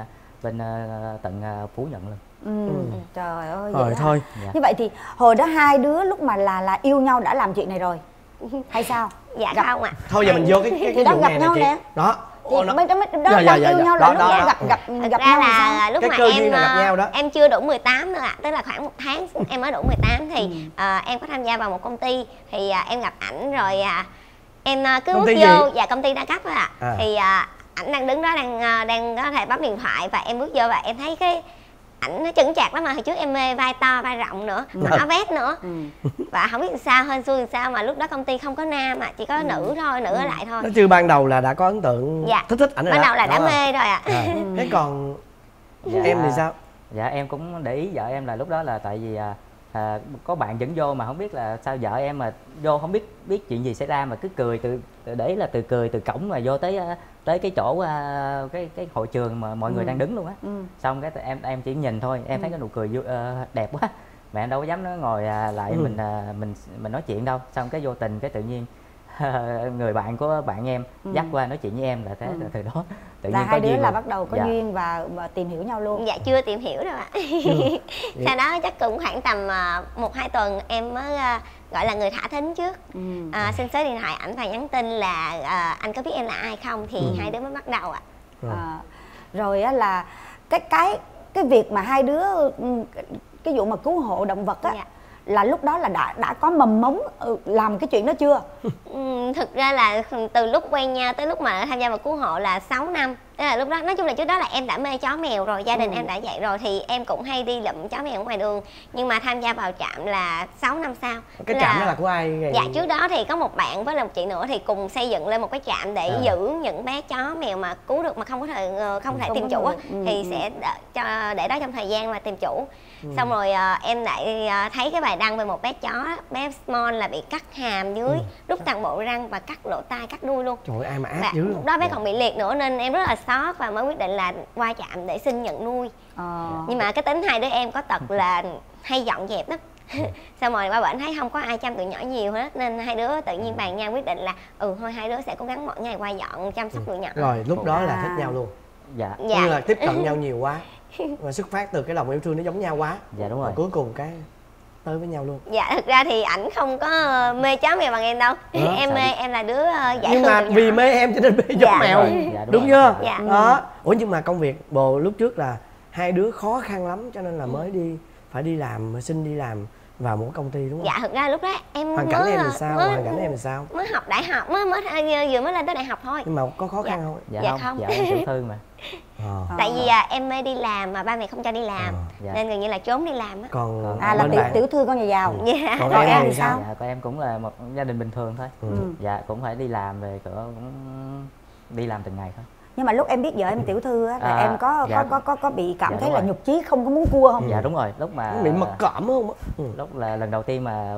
H: tận Phú Nhuận luôn.
A: Trời ơi,
D: rồi thôi.
A: Như vậy thì hồi đó hai đứa lúc mà là yêu nhau đã làm chuyện này rồi hay sao?
G: Dạ không ạ.
D: Thôi giờ mình vô cái
A: thì đó
D: vụ
A: gặp
D: này
A: nhau
D: chị.
A: nè.
D: Đó.
A: Mấy đó đang yêu nhau là lúc đó gặp
G: ra
A: nhau
G: là lúc
D: cái
G: mà
D: cơ duyên là gặp nhau đó.
G: em chưa đủ 18 nữa ạ, tức là khoảng 1 tháng em mới đủ 18 thì em có tham gia vào một công ty, thì em gặp ảnh rồi em cứ bước vô. Dạ, công ty đa cấp ạ. Thì ảnh đang đứng đó đang có thể bấm điện thoại, và em bước vô và em thấy cái ảnh nó chững chạc lắm, mà hồi trước em mê vai to vai rộng nữa, mà áo vest nữa. Và không biết làm sao, hên xui làm sao mà lúc đó công ty không có nam mà chỉ có nữ thôi, nữ ở lại thôi.
D: Nó chưa ban đầu là đã có ấn tượng, thích ảnh rồi.
G: Ban đầu là đã mê rồi ạ.
D: Thế còn em thì sao?
H: Dạ em cũng để ý vợ em là lúc đó là tại vì có bạn dẫn vô mà không biết là sao vợ em mà vô không biết chuyện gì xảy ra, mà cứ cười từ cười từ cổng mà vô tới cái chỗ cái hội trường mà mọi người đang đứng luôn á. Xong cái em chỉ nhìn thôi, em thấy cái nụ cười đẹp quá, mẹ em đâu có dám nó ngồi lại mình nói chuyện đâu. Xong cái vô tình cái tự nhiên người bạn của bạn em dắt qua nói chuyện với em, là thế là từ đó tự nhiên
A: là
H: có
A: hai đứa
H: duyên
A: là
H: rồi.
A: bắt đầu có duyên và tìm hiểu nhau luôn.
G: Dạ chưa tìm hiểu đâu ạ. Sau đó chắc cũng khoảng tầm 1-2 tuần em mới gọi là người thả thính trước. Xin số điện thoại ảnh và nhắn tin là anh có biết em là ai không, thì hai đứa mới bắt đầu ạ.
A: Rồi á là cái việc mà hai đứa cái vụ mà cứu hộ động vật á, là lúc đó là đã có mầm mống làm cái chuyện đó chưa?
G: Thực ra là từ lúc quen nhau tới lúc mà tham gia vào cứu hộ là 6 năm. Tức là lúc đó, nói chung là trước đó là em đã mê chó mèo rồi, gia đình em đã vậy rồi, thì em cũng hay đi lụm chó mèo ở ngoài đường. Nhưng mà tham gia vào trạm là 6 năm sau.
D: Cái trạm đó là của ai?
G: Dạ, trước đó thì có một bạn với là một chị nữa thì cùng xây dựng lên một cái trạm để giữ những bé chó mèo mà cứu được mà không thể tìm chủ á, thì sẽ để đó trong thời gian mà tìm chủ. Xong rồi em lại thấy cái bài đăng về một bé chó, bé Small là bị cắt hàm dưới, rút toàn bộ răng và cắt lỗ tai, cắt đuôi luôn.
D: Trời ơi, ai mà ác dữ.
G: Lúc đó bé còn bị liệt nữa nên em rất là sót và mới quyết định là qua trạm để xin nhận nuôi. Nhưng mà cái tính hai đứa em có tật là hay dọn dẹp lắm. Xong rồi ba bệnh thấy không có ai chăm tụi nhỏ nhiều hết, nên hai đứa tự nhiên bàn nhau quyết định là thôi hai đứa sẽ cố gắng mỗi ngày qua dọn chăm sóc tụi nhỏ.
D: Rồi lúc đó là thích nhau luôn.
H: Dạ.
D: Như là tiếp cận nhau nhiều quá, và xuất phát từ cái lòng yêu thương nó giống nhau quá.
H: Dạ đúng rồi.
D: Và cuối cùng cái tới với nhau luôn.
G: Dạ, thực ra thì ảnh không có mê chó mèo bằng em đâu. Em mê, em là đứa dạy
D: nhưng mà vì mê em cho nên mê chó mèo.
H: Dạ,
D: đúng chưa?
G: Dạ.
D: Đó. Ủa nhưng mà công việc bồ lúc trước là hai đứa khó khăn lắm cho nên là mới phải đi làm, xin đi làm vào một công ty đúng không?
G: Dạ, thực ra lúc đó em
D: hoàn cảnh em thì sao? Hoàn cảnh em thì sao?
G: Mới học đại học, vừa mới lên tới đại học thôi.
D: Nhưng mà có khó khăn không?
G: Dạ không.
H: Dạ em tiểu thư mà.
G: Tại vì em mê đi làm mà ba mẹ không cho đi làm, nên gần như là trốn đi làm á.
D: Còn
A: là tiểu thư con nhà giàu.
G: Dạ.
D: Còn em thì sao?
H: Dạ, còn em cũng là một gia đình bình thường thôi. Dạ, cũng phải đi làm về cửa, cũng đi làm từng ngày thôi.
A: Nhưng mà lúc em biết vợ em tiểu thư á, là em có bị cảm thấy là
H: rồi.
A: nhục chí không có muốn cua không?
H: Dạ đúng rồi, lúc mà
D: bị mặc cảm không á?
H: Lúc là lần đầu tiên mà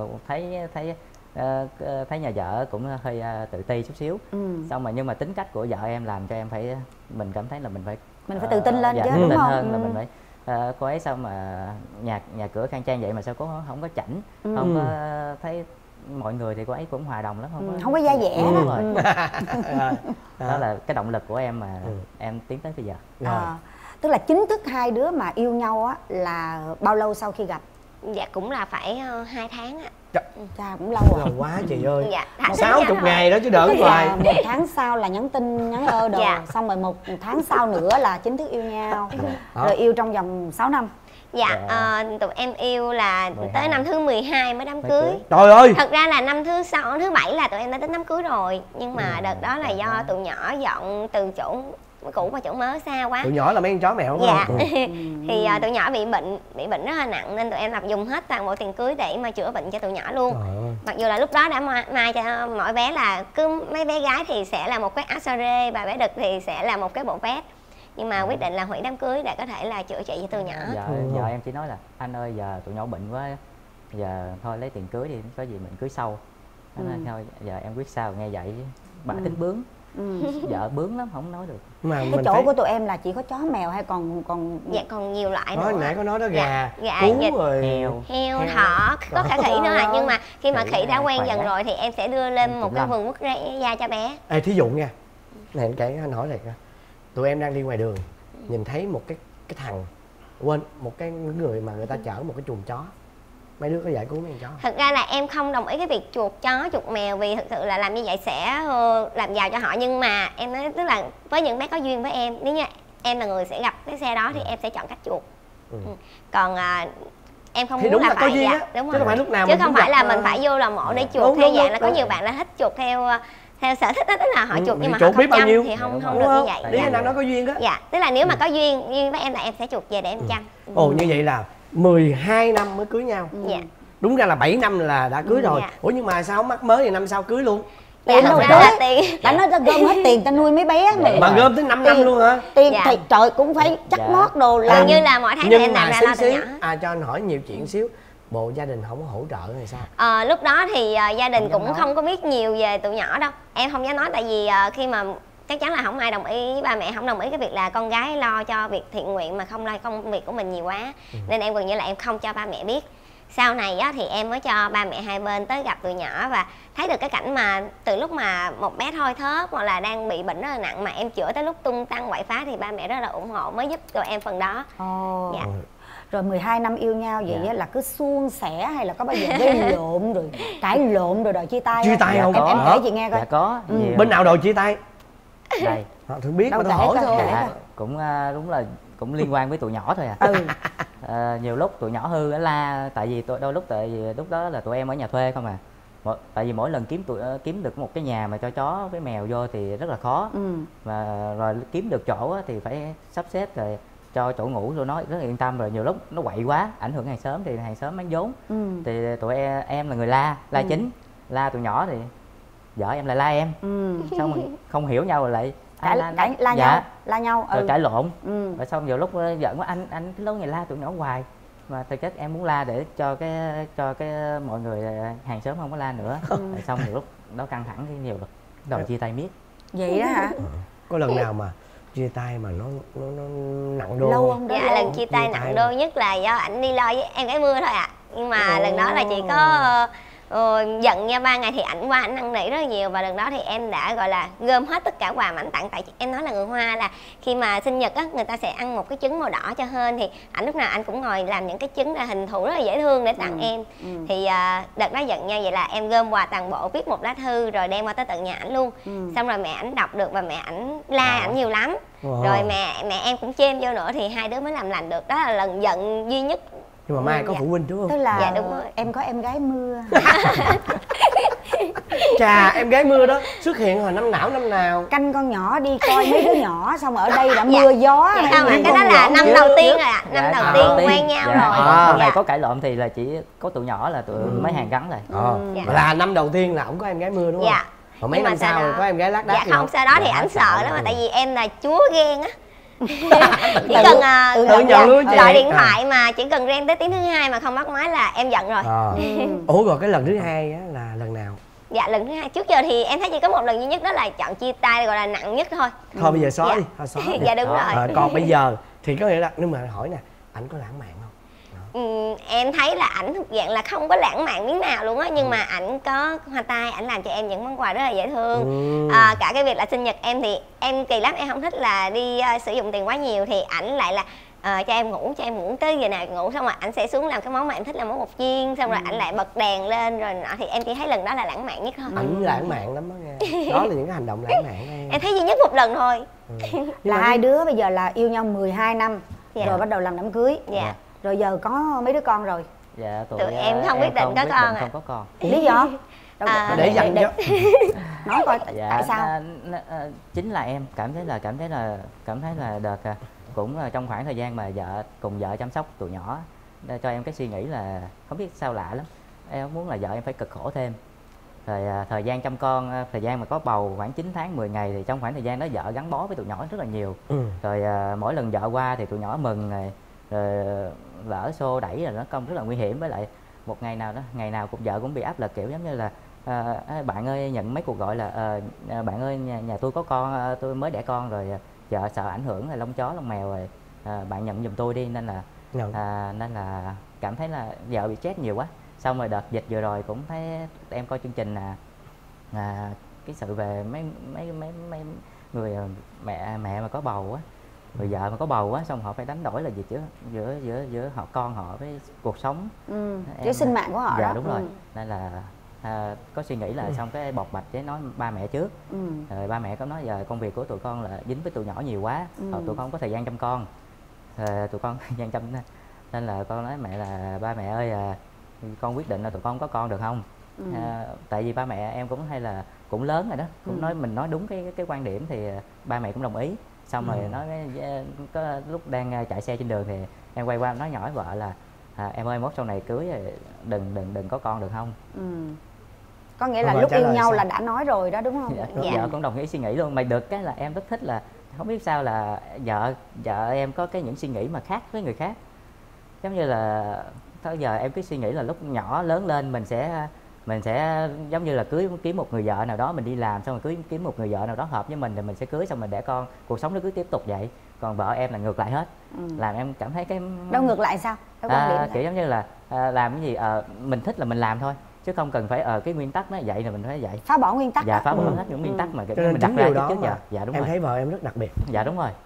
H: thấy nhà vợ cũng hơi tự ti chút xíu. Xong mà nhưng mà tính cách của vợ em làm cho em mình cảm thấy là mình phải
A: tự tin lên chứ,
H: tự
A: đúng
H: tin
A: không?
H: hơn là mình phải cô ấy sao mà nhà cửa khang trang vậy mà sao cô không có chảnh, không có thấy mọi người thì cô ấy cũng hòa đồng lắm,
A: không có da dẻ
H: đúng
A: đó.
H: rồi. Đó là cái động lực của em mà em tiến tới bây giờ.
A: Tức là chính thức hai đứa mà yêu nhau á là bao lâu sau khi gặp?
G: Dạ cũng là phải 2 tháng ạ.
A: Chà, cũng lâu rồi.
D: Lâu quá chị ơi.
G: Dạ
D: 60 ngày đó chứ đỡ hoài.
A: 1 tháng sau là nhắn tin nhắn ơ đồ,
G: dạ.
A: xong rồi 1 tháng sau nữa là chính thức yêu nhau. Rồi yêu trong vòng 6 năm.
G: Dạ, tụi em yêu là tới năm thứ 12 mới đám cưới.
D: Trời ơi.
G: Thật ra là năm thứ 6, thứ 7 là tụi em đã tính đám cưới rồi. Nhưng mà đợt đó là do tụi nhỏ dọn từ chỗ cũ qua chỗ mới xa quá.
D: Tụi nhỏ là mấy con chó mèo
G: dạ.
D: không?
G: Thì tụi nhỏ bị bệnh rất là nặng nên tụi em dùng hết toàn bộ tiền cưới để mà chữa bệnh cho tụi nhỏ luôn. Mặc dù là lúc đó đã mai cho mỗi bé là cứ mấy bé gái thì sẽ là một cái áo sơ rê và bé đực thì sẽ là một cái bộ vest. Nhưng mà quyết định là hủy đám cưới để có thể là chữa trị cho tụi nhỏ.
H: Giờ em chỉ nói là anh ơi giờ tụi nhỏ bệnh quá, giờ thôi lấy tiền cưới đi, có gì mình cưới sau. Nên thôi giờ em quyết sao nghe vậy. Bà tính bướng. Vợ bướng lắm không nói được.
A: Mà cái chỗ của tụi em là chỉ có chó mèo hay còn
G: dạ còn nhiều loại nữa.
D: Nãy có nói đó gà,
G: cú
D: rồi
G: heo, thỏ, có cả khỉ nữa à. Nhưng mà khi mà khỉ đã quen dần rồi thì em sẽ đưa lên một cái vườn quốc gia cho bé.
D: Ê, thí dụ nha, này anh kể anh hỏi này, tụi em đang đi ngoài đường nhìn thấy một cái thằng, quên, một cái người mà người ta chở một cái chuồng chó, mấy đứa có giải cứu mấy con chó?
G: Thật ra là em không đồng ý cái việc chuột chó chuột mèo vì thực sự là làm như vậy sẽ làm giàu cho họ. Nhưng mà em nói tức là với những bé có duyên với em, nếu như em là người sẽ gặp cái xe đó thì em sẽ chọn cách chuột. Còn em không
D: thì
G: muốn là
D: phải
G: dạ,
D: á,
G: đúng
D: chứ
G: rồi.
D: không phải lúc nào
G: chứ
D: mình
G: không phải là
D: gặp,
G: mình phải vô lò mổ để chuột theo dạng là có nhiều bạn là thích chuột theo sở thích đó, tức là họ chuột nhưng mà họ không chăm thì không được như vậy.
D: Nếu nào nó có duyên á.
G: Dạ, tức là nếu mà có duyên với em là em sẽ chuột về để em chăm.
D: Ồ, như vậy là 12 năm mới cưới nhau.
G: Dạ.
D: Đúng ra là 7 năm là đã cưới rồi.
G: Dạ.
D: Ủa nhưng mà sao mắc mới thì năm sau cưới luôn?
G: Tiền đâu ra tiền.
A: Ta nói ta gom hết tiền ta nuôi mấy bé
D: mà gom tới 5 năm luôn hả?
A: Tiền thì trời cũng phải chắc mót đồ làm.
G: Như là mỗi tháng thì em làm ra lo từ nhỏ.
D: Cho anh hỏi nhiều chuyện xíu. Bộ gia đình không có hỗ trợ hay sao?
G: Lúc đó thì gia đình cũng không có biết nhiều về tụi nhỏ đâu. Em không dám nói tại vì khi mà chắc chắn là không ai đồng ý, ba mẹ không đồng ý cái việc là con gái lo cho việc thiện nguyện mà không lo công việc của mình nhiều quá. Nên em gần như là em không cho ba mẹ biết. Sau này á, thì em mới cho ba mẹ hai bên tới gặp tụi nhỏ và thấy được cái cảnh mà từ lúc mà một bé thoi thóp hoặc là đang bị bệnh rất là nặng mà em chữa tới lúc tung tăng quậy phá thì ba mẹ rất là ủng hộ mới giúp tụi em phần đó.
A: Dạ. Rồi 12 năm yêu nhau vậy là cứ suôn sẻ hay là có bao giờ gây lộn rồi cãi lộn rồi đòi chia tay?
D: Chia tay không?
A: Em kể chị nghe coi.
H: Dạ có.
D: Bên nào đòi chia tay?
H: Đây.
D: Tôi biết mà tôi hỏi thôi.
H: Cũng đúng là cũng liên quan với tụi nhỏ thôi à. Nhiều lúc tụi nhỏ hư la tại vì đôi lúc tại vì lúc đó là tụi em ở nhà thuê không à. Tại vì mỗi lần kiếm được một cái nhà mà cho chó với mèo vô thì rất là khó. Và rồi kiếm được chỗ thì phải sắp xếp rồi cho chỗ ngủ rồi nó rất là yên tâm. Rồi nhiều lúc nó quậy quá ảnh hưởng hàng xóm thì hàng xóm bán vốn. Thì tụi em là người la chính, la tụi nhỏ thì vợ em lại la em. Xong rồi không hiểu nhau rồi lại
A: la nhau
H: rồi cãi lộn. Rồi xong nhiều lúc giận quá anh cái lâu ngày la tụi nhỏ hoài mà thực chất em muốn la để cho cái mọi người hàng xóm không có la nữa. Rồi xong nhiều lúc nó căng thẳng thì nhiều đòi chia tay miết
A: vậy đó hả?
D: Có lần nào mà chia tay mà nó nặng đô
A: lâu không?
G: Dạ lần chia tay nặng đô nhất là do ảnh đi lo với em gái mưa thôi ạ. Nhưng mà lần đó là chỉ có giận nha 3 ngày thì ảnh qua ảnh năn nỉ rất là nhiều. Và lần đó thì em đã gọi là gom hết tất cả quà mà ảnh tặng. Tại em nói là người Hoa là khi mà sinh nhật á người ta sẽ ăn một cái trứng màu đỏ cho hên, thì ảnh lúc nào anh cũng ngồi làm những cái trứng là hình thù rất là dễ thương để tặng em. Thì đợt đó giận nha vậy là em gom quà toàn bộ, viết một lá thư rồi đem qua tới tận nhà ảnh luôn. Xong rồi mẹ ảnh đọc được và mẹ ảnh la ảnh nhiều lắm. Rồi mẹ em cũng chêm vô nữa thì hai đứa mới làm lành được. Đó là lần giận duy nhất.
D: Nhưng mà Mai có phụ huynh đúng không?
A: Tức là
G: dạ đúng rồi.
A: Em có em gái mưa.
D: Chà, em gái mưa đó xuất hiện hồi năm nào?
A: Canh con nhỏ đi coi mấy đứa nhỏ xong ở đây đã mưa gió.
G: Dạ không ạ, cái đó là năm đầu tiên rồi ạ. Năm đầu tiên quen nhau rồi.
H: Hôm nay có cãi lộn thì là chỉ có tụi nhỏ là tụi mấy hàng gắn rồi.
D: Là năm đầu tiên là ổng có em gái mưa đúng không?
G: Dạ.
D: Còn mấy năm sau có em gái lác đác.
G: Dạ không, sau đó thì ảnh sợ lắm mà tại vì em là chúa ghen á. Chỉ cần gọi điện thoại mà chỉ cần reng tới tiếng thứ hai mà không bắt máy là em giận rồi.
D: Ủa rồi cái lần thứ hai á là lần nào?
G: Dạ lần thứ hai trước giờ thì em thấy chỉ có một lần duy nhất đó là chọn chia tay gọi là nặng nhất thôi.
D: Thôi bây giờ xóa đi, thôi xóa đi.
G: Dạ đúng rồi.
D: Còn bây giờ thì có nghĩa là nhưng mà hỏi nè, ảnh có lãng mạn không?
G: Em thấy là ảnh thuộc dạng là không có lãng mạn miếng nào luôn á, nhưng mà ảnh có hoa tai, ảnh làm cho em những món quà rất là dễ thương. Cả cái việc là sinh nhật em thì em kỳ lắm, em không thích là đi sử dụng tiền quá nhiều, thì ảnh lại là cho em ngủ tới giờ nào ngủ, xong rồi ảnh sẽ xuống làm cái món mà em thích là món bột chiên, xong rồi ảnh lại bật đèn lên rồi nọ, thì em chỉ thấy lần đó là lãng mạn nhất thôi.
D: Ảnh lãng mạn lắm đó nghe. Đó là những cái hành động lãng mạn
G: em thấy duy nhất một lần thôi.
A: Là hai đứa bây giờ là yêu nhau 12 năm rồi bắt đầu làm đám cưới. Rồi giờ có mấy đứa con rồi?
H: Dạ
G: tụi em không quyết định có con
H: không có con.
A: Lý do?
D: Để dành cho
A: nói coi tại sao?
H: Chính là em cảm thấy là đợt cũng trong khoảng thời gian mà cùng vợ chăm sóc tụi nhỏ, cho em cái suy nghĩ là không biết sao lạ lắm, em muốn là vợ em phải cực khổ thêm. Rồi thời gian chăm con, thời gian mà có bầu khoảng 9 tháng 10 ngày thì trong khoảng thời gian đó vợ gắn bó với tụi nhỏ rất là nhiều. Rồi mỗi lần vợ qua thì tụi nhỏ mừng này, rồi lỡ xô đẩy là nó công rất là nguy hiểm. Với lại một ngày nào đó, ngày nào cũng vợ cũng bị áp lực kiểu giống như là bạn ơi, nhận mấy cuộc gọi là bạn ơi nhà tôi có con, tôi mới đẻ con rồi, vợ sợ ảnh hưởng là lông chó lông mèo rồi, bạn nhận giùm tôi đi, nên là cảm thấy là vợ bị stress nhiều quá. Xong rồi đợt dịch vừa rồi cũng thấy em coi chương trình là cái sự về mấy người mẹ mà có bầu á, người vợ mà có bầu á, xong họ phải đánh đổi là gì chứ giữa họ con họ với cuộc sống,
A: với sinh mạng của họ.
H: Dạ, đó đúng rồi. Nên là có suy nghĩ là xong cái bộc bạch với nói ba mẹ trước. Rồi ba mẹ có nói giờ công việc của tụi con là dính với tụi nhỏ nhiều quá, tụi con không có thời gian chăm con, tụi con thời gian chăm, nên là con nói mẹ là ba mẹ ơi, con quyết định là tụi con có con được không? Tại vì ba mẹ em cũng hay là cũng lớn rồi đó, cũng nói mình nói đúng cái quan điểm thì ba mẹ cũng đồng ý. Xong rồi nói có lúc đang chạy xe trên đường thì em quay qua nói nhỏ với vợ là em ơi, mốt sau này cưới rồi đừng có con được không?
A: Có nghĩa là lúc yêu nhau là đã nói rồi đó, đúng không?
H: Vợ cũng đồng ý suy nghĩ luôn. Mà được cái là em rất thích là không biết sao là vợ em có những suy nghĩ mà khác với người khác. Giống như là thôi giờ em cứ suy nghĩ là lúc nhỏ lớn lên mình sẽ giống như là kiếm một người vợ nào đó, mình đi làm xong rồi kiếm một người vợ nào đó hợp với mình thì mình sẽ cưới, xong mình đẻ con, cuộc sống nó cứ tiếp tục vậy. Còn vợ em là ngược lại hết. Làm em cảm thấy cái
A: đâu ngược lại sao? Cái quan điểm
H: kiểu giống như là làm cái gì mình thích là mình làm thôi, chứ không cần phải cái nguyên tắc nó vậy là mình phải vậy.
A: Phá bỏ nguyên tắc.
H: Dạ, phá bỏ hết những nguyên tắc mà
D: mình đặt ra trước giờ.
H: Dạ đúng
D: em
H: rồi.
D: thấy vợ em rất đặc biệt.
H: Dạ đúng rồi.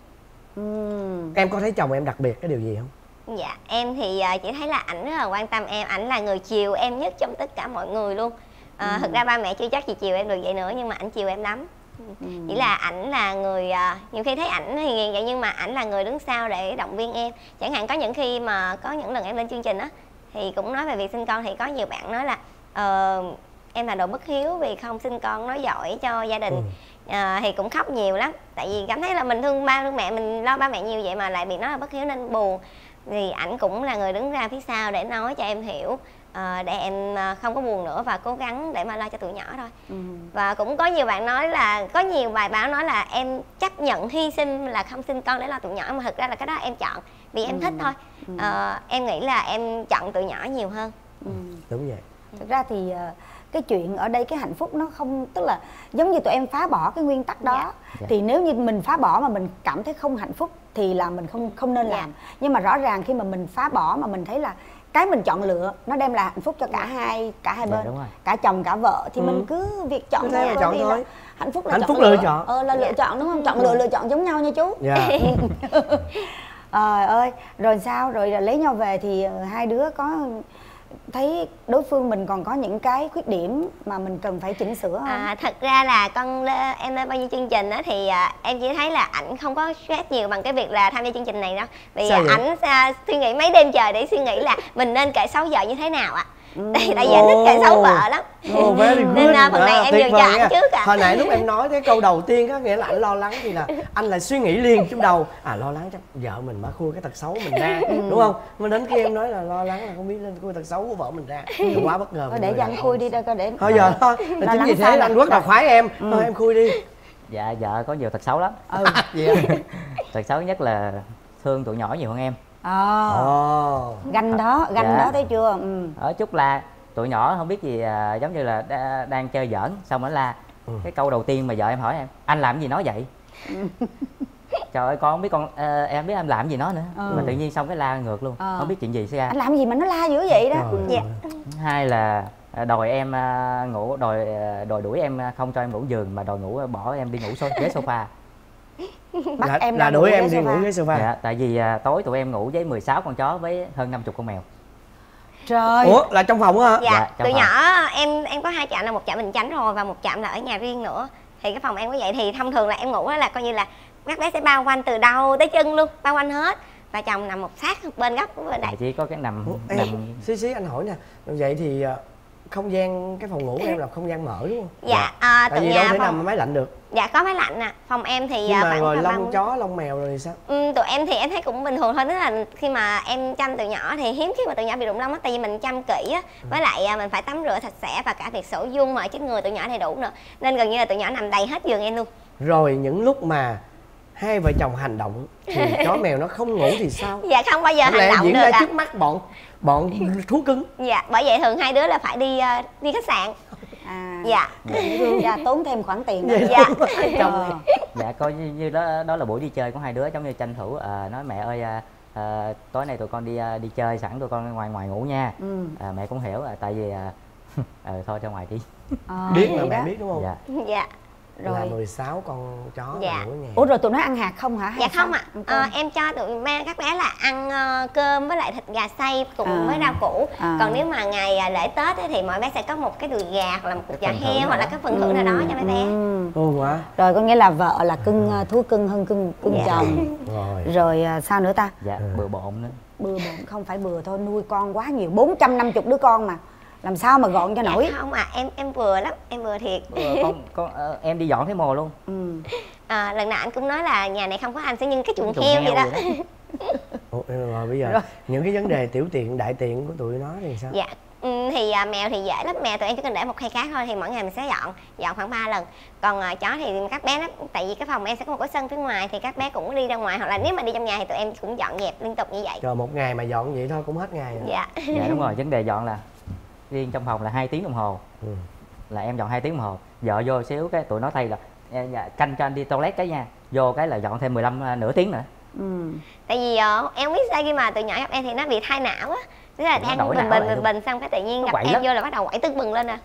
D: Em có thấy chồng em đặc biệt cái điều gì không?
G: Dạ, em thì chỉ thấy là ảnh rất là quan tâm em, ảnh là người chiều em nhất trong tất cả mọi người luôn. Thực ra ba mẹ chưa chắc gì chiều em được vậy nữa, nhưng mà ảnh chiều em lắm. Chỉ là ảnh là người, nhiều khi thấy ảnh thì nghiền vậy nhưng mà ảnh là người đứng sau để động viên em. Chẳng hạn có những khi mà có những lần em lên chương trình á thì cũng nói về việc sinh con, thì có nhiều bạn nói là em là đồ bất hiếu vì không sinh con nói giỏi cho gia đình. Thì cũng khóc nhiều lắm, tại vì cảm thấy là mình thương ba thương mẹ, mình lo ba mẹ nhiều vậy mà lại bị nói là bất hiếu nên buồn. Thì ảnh cũng là người đứng ra phía sau để nói cho em hiểu, để em không có buồn nữa và cố gắng để mà lo cho tụi nhỏ thôi. Và cũng có nhiều bạn nói là, có nhiều bài báo nói là em chấp nhận hy sinh là không sinh con để lo tụi nhỏ, mà thực ra là cái đó em chọn vì em thích thôi. Em nghĩ là em chọn tụi nhỏ nhiều hơn.
D: Đúng vậy.
A: Thực ra thì cái chuyện ở đây, cái hạnh phúc nó không, tức là giống như tụi em phá bỏ cái nguyên tắc đó. Thì nếu như mình phá bỏ mà mình cảm thấy không hạnh phúc thì là mình không nên làm. Nhưng mà rõ ràng khi mà mình phá bỏ mà mình thấy là cái mình chọn lựa nó đem lại hạnh phúc cho cả hai bên, cả chồng cả vợ, thì mình cứ việc chọn thôi. Là hạnh phúc là
D: lựa chọn.
A: Là lựa chọn, đúng không? Chọn lựa chọn giống nhau nha chú. Ơi, rồi sao? Rồi lấy nhau về thì hai đứa có thấy đối phương mình còn có những cái khuyết điểm mà mình cần phải chỉnh sửa không?
G: Thật ra là em lên bao nhiêu chương trình á thì em chỉ thấy là ảnh không có stress nhiều bằng cái việc là tham gia chương trình này đâu. Vì ảnh suy nghĩ mấy đêm trời để suy nghĩ là mình nên kể xấu vợ như thế nào ạ. Tại vì anh thích kể xấu vợ lắm. Nên phần này em nhường cho ảnh trước ạ.
D: Hồi nãy lúc em nói cái câu đầu tiên á, nghĩa là anh lo lắng thì là anh lại suy nghĩ liền trong đầu, lo lắng chắc vợ mình mà khui cái tật xấu mình ra, đúng không? Mà đến khi em nói là lo lắng là không biết nên khui tật xấu của vợ mình ra, quá bất ngờ.
A: Thôi để cho anh khui đi đây, coi để
D: thôi giờ thôi, chính vì thế là anh rất là khoái em. Thôi em khui đi.
H: Dạ, vợ có nhiều tật xấu lắm. Tật xấu nhất là thương tụi nhỏ nhiều hơn em.
A: Ganh đó thấy chưa?
H: Ở chút la tụi nhỏ không biết gì, giống như là đang chơi giỡn, xong nó la. Cái câu đầu tiên mà vợ em hỏi em, anh làm gì nói vậy? trời ơi con không biết con em biết em làm gì nó nữa. Mà tự nhiên xong cái la ngược luôn, không biết chuyện gì xảy ra.
A: Anh làm gì mà nó la dữ vậy đó?
G: Dạ.
H: Hai là đòi em ngủ, đòi đuổi em không cho em ngủ giường, mà đòi ngủ bỏ em đi ngủ ghế sofa.
A: Bắt em
D: là đuổi em đi ngủ ghế sofa.
H: Dạ, tại vì tối tụi em ngủ với 16 con chó với hơn 50 con mèo.
A: Trời.
D: Ủa là trong phòng á hả?
G: Dạ,
H: Dạ,
G: từ nhỏ em có 2 trạm, là một trạm Bình Chánh rồi và một trạm là ở nhà riêng nữa. Thì cái phòng em có vậy, thì thông thường là em ngủ đó là coi như là các bé sẽ bao quanh từ đầu tới chân luôn, bao quanh hết. Và chồng nằm một sát bên góc bên đây.
H: Chỉ có cái nằm.
D: Xí anh hỏi nè, vậy thì không gian cái phòng ngủ em là không gian mở đúng không?
G: Dạ,
D: tại
G: từ
D: vì
G: nhà
D: đâu thể
G: phòng...
D: nằm máy lạnh được.
G: Dạ có máy lạnh nè, phòng em thì
D: nhưng mà
G: khoảng
D: rồi
G: là
D: lông
G: 30...
D: chó lông mèo rồi thì sao?
G: Tụi em thì em thấy cũng bình thường thôi, tức là khi mà em chăm từ nhỏ thì hiếm khi mà tụi nhỏ bị rụng lông á, tại vì mình chăm kỹ á, với lại mình phải tắm rửa sạch sẽ và cả việc sổ dung ở trên người tụi nhỏ đầy đủ nữa, nên gần như là tụi nhỏ nằm đầy hết giường em luôn.
D: Rồi những lúc mà hai vợ chồng hành động thì chó mèo nó không ngủ thì sao?
G: Dạ không bao giờ
D: hành
G: động
D: diễn
G: được
D: ra trước mắt bọn thú cưng.
G: Dạ, bởi vậy thường hai đứa là phải đi khách sạn. Dạ.
A: Dạ, tốn thêm khoản tiền đó.
G: Dạ.
H: Dạ coi như đó là buổi đi chơi của hai đứa, giống như tranh thủ nói mẹ ơi tối nay tụi con đi chơi, sẵn tụi con ngoài ngủ nha. Mẹ cũng hiểu tại vì thôi ra ngoài đi.
D: Biết mà mẹ biết đúng không?
H: Dạ.
G: Dạ.
D: Rồi. Là 16 con chó
G: dạ.
D: Ở nhà.
A: Ủa rồi tụi nó ăn hạt không hả?
G: Dạ không ạ. Em cho các bé là ăn cơm với lại thịt gà xay cùng với rau củ. Còn nếu mà ngày lễ Tết ấy, thì mỗi bé sẽ có một cái đùi gà hoặc là một cục giò heo hoặc là các phần thưởng nào đó cho mấy bé.
D: Quá.
A: Rồi có nghĩa là vợ là cưng thú cưng hơn cưng chồng. Rồi sao nữa ta?
H: Dạ, bừa bộn nữa.
A: Bừa bộn không phải bừa thôi, nuôi con quá nhiều, 450 đứa con mà. Làm sao mà gọn cho nổi?
G: Dạ không ạ, em vừa lắm, em vừa thiệt.
H: Em đi dọn cái mồ luôn.
G: Lần nào anh cũng nói là nhà này không có anh sẽ như cái chuồng heo vậy đó.
D: Rồi bây giờ những cái vấn đề tiểu tiện đại tiện của tụi nó thì sao?
G: Dạ thì mèo thì dễ lắm, mèo tụi em chỉ cần để 1-2 cái thôi thì mỗi ngày mình sẽ dọn khoảng 3 lần. Còn chó thì các bé nó, tại vì cái phòng em sẽ có một cái sân phía ngoài thì các bé cũng đi ra ngoài, hoặc là nếu mà đi trong nhà thì tụi em cũng dọn dẹp liên tục như vậy.
D: Rồi một ngày mà dọn vậy thôi cũng hết ngày rồi.
G: Dạ.
H: Dạ đúng rồi, vấn đề dọn là riêng trong phòng là 2 tiếng đồng hồ. Là em dọn 2 tiếng đồng hồ, vợ vô xíu cái tụi nó thay là canh cho anh đi toilet cái nha, vô cái là dọn thêm 15 nửa tiếng nữa.
G: Tại vì em không biết sao khi mà tụi nhỏ gặp em thì nó bị thai não á, tức là đang bình xong cái tự nhiên gặp em vô là bắt đầu quậy tức bừng lên à.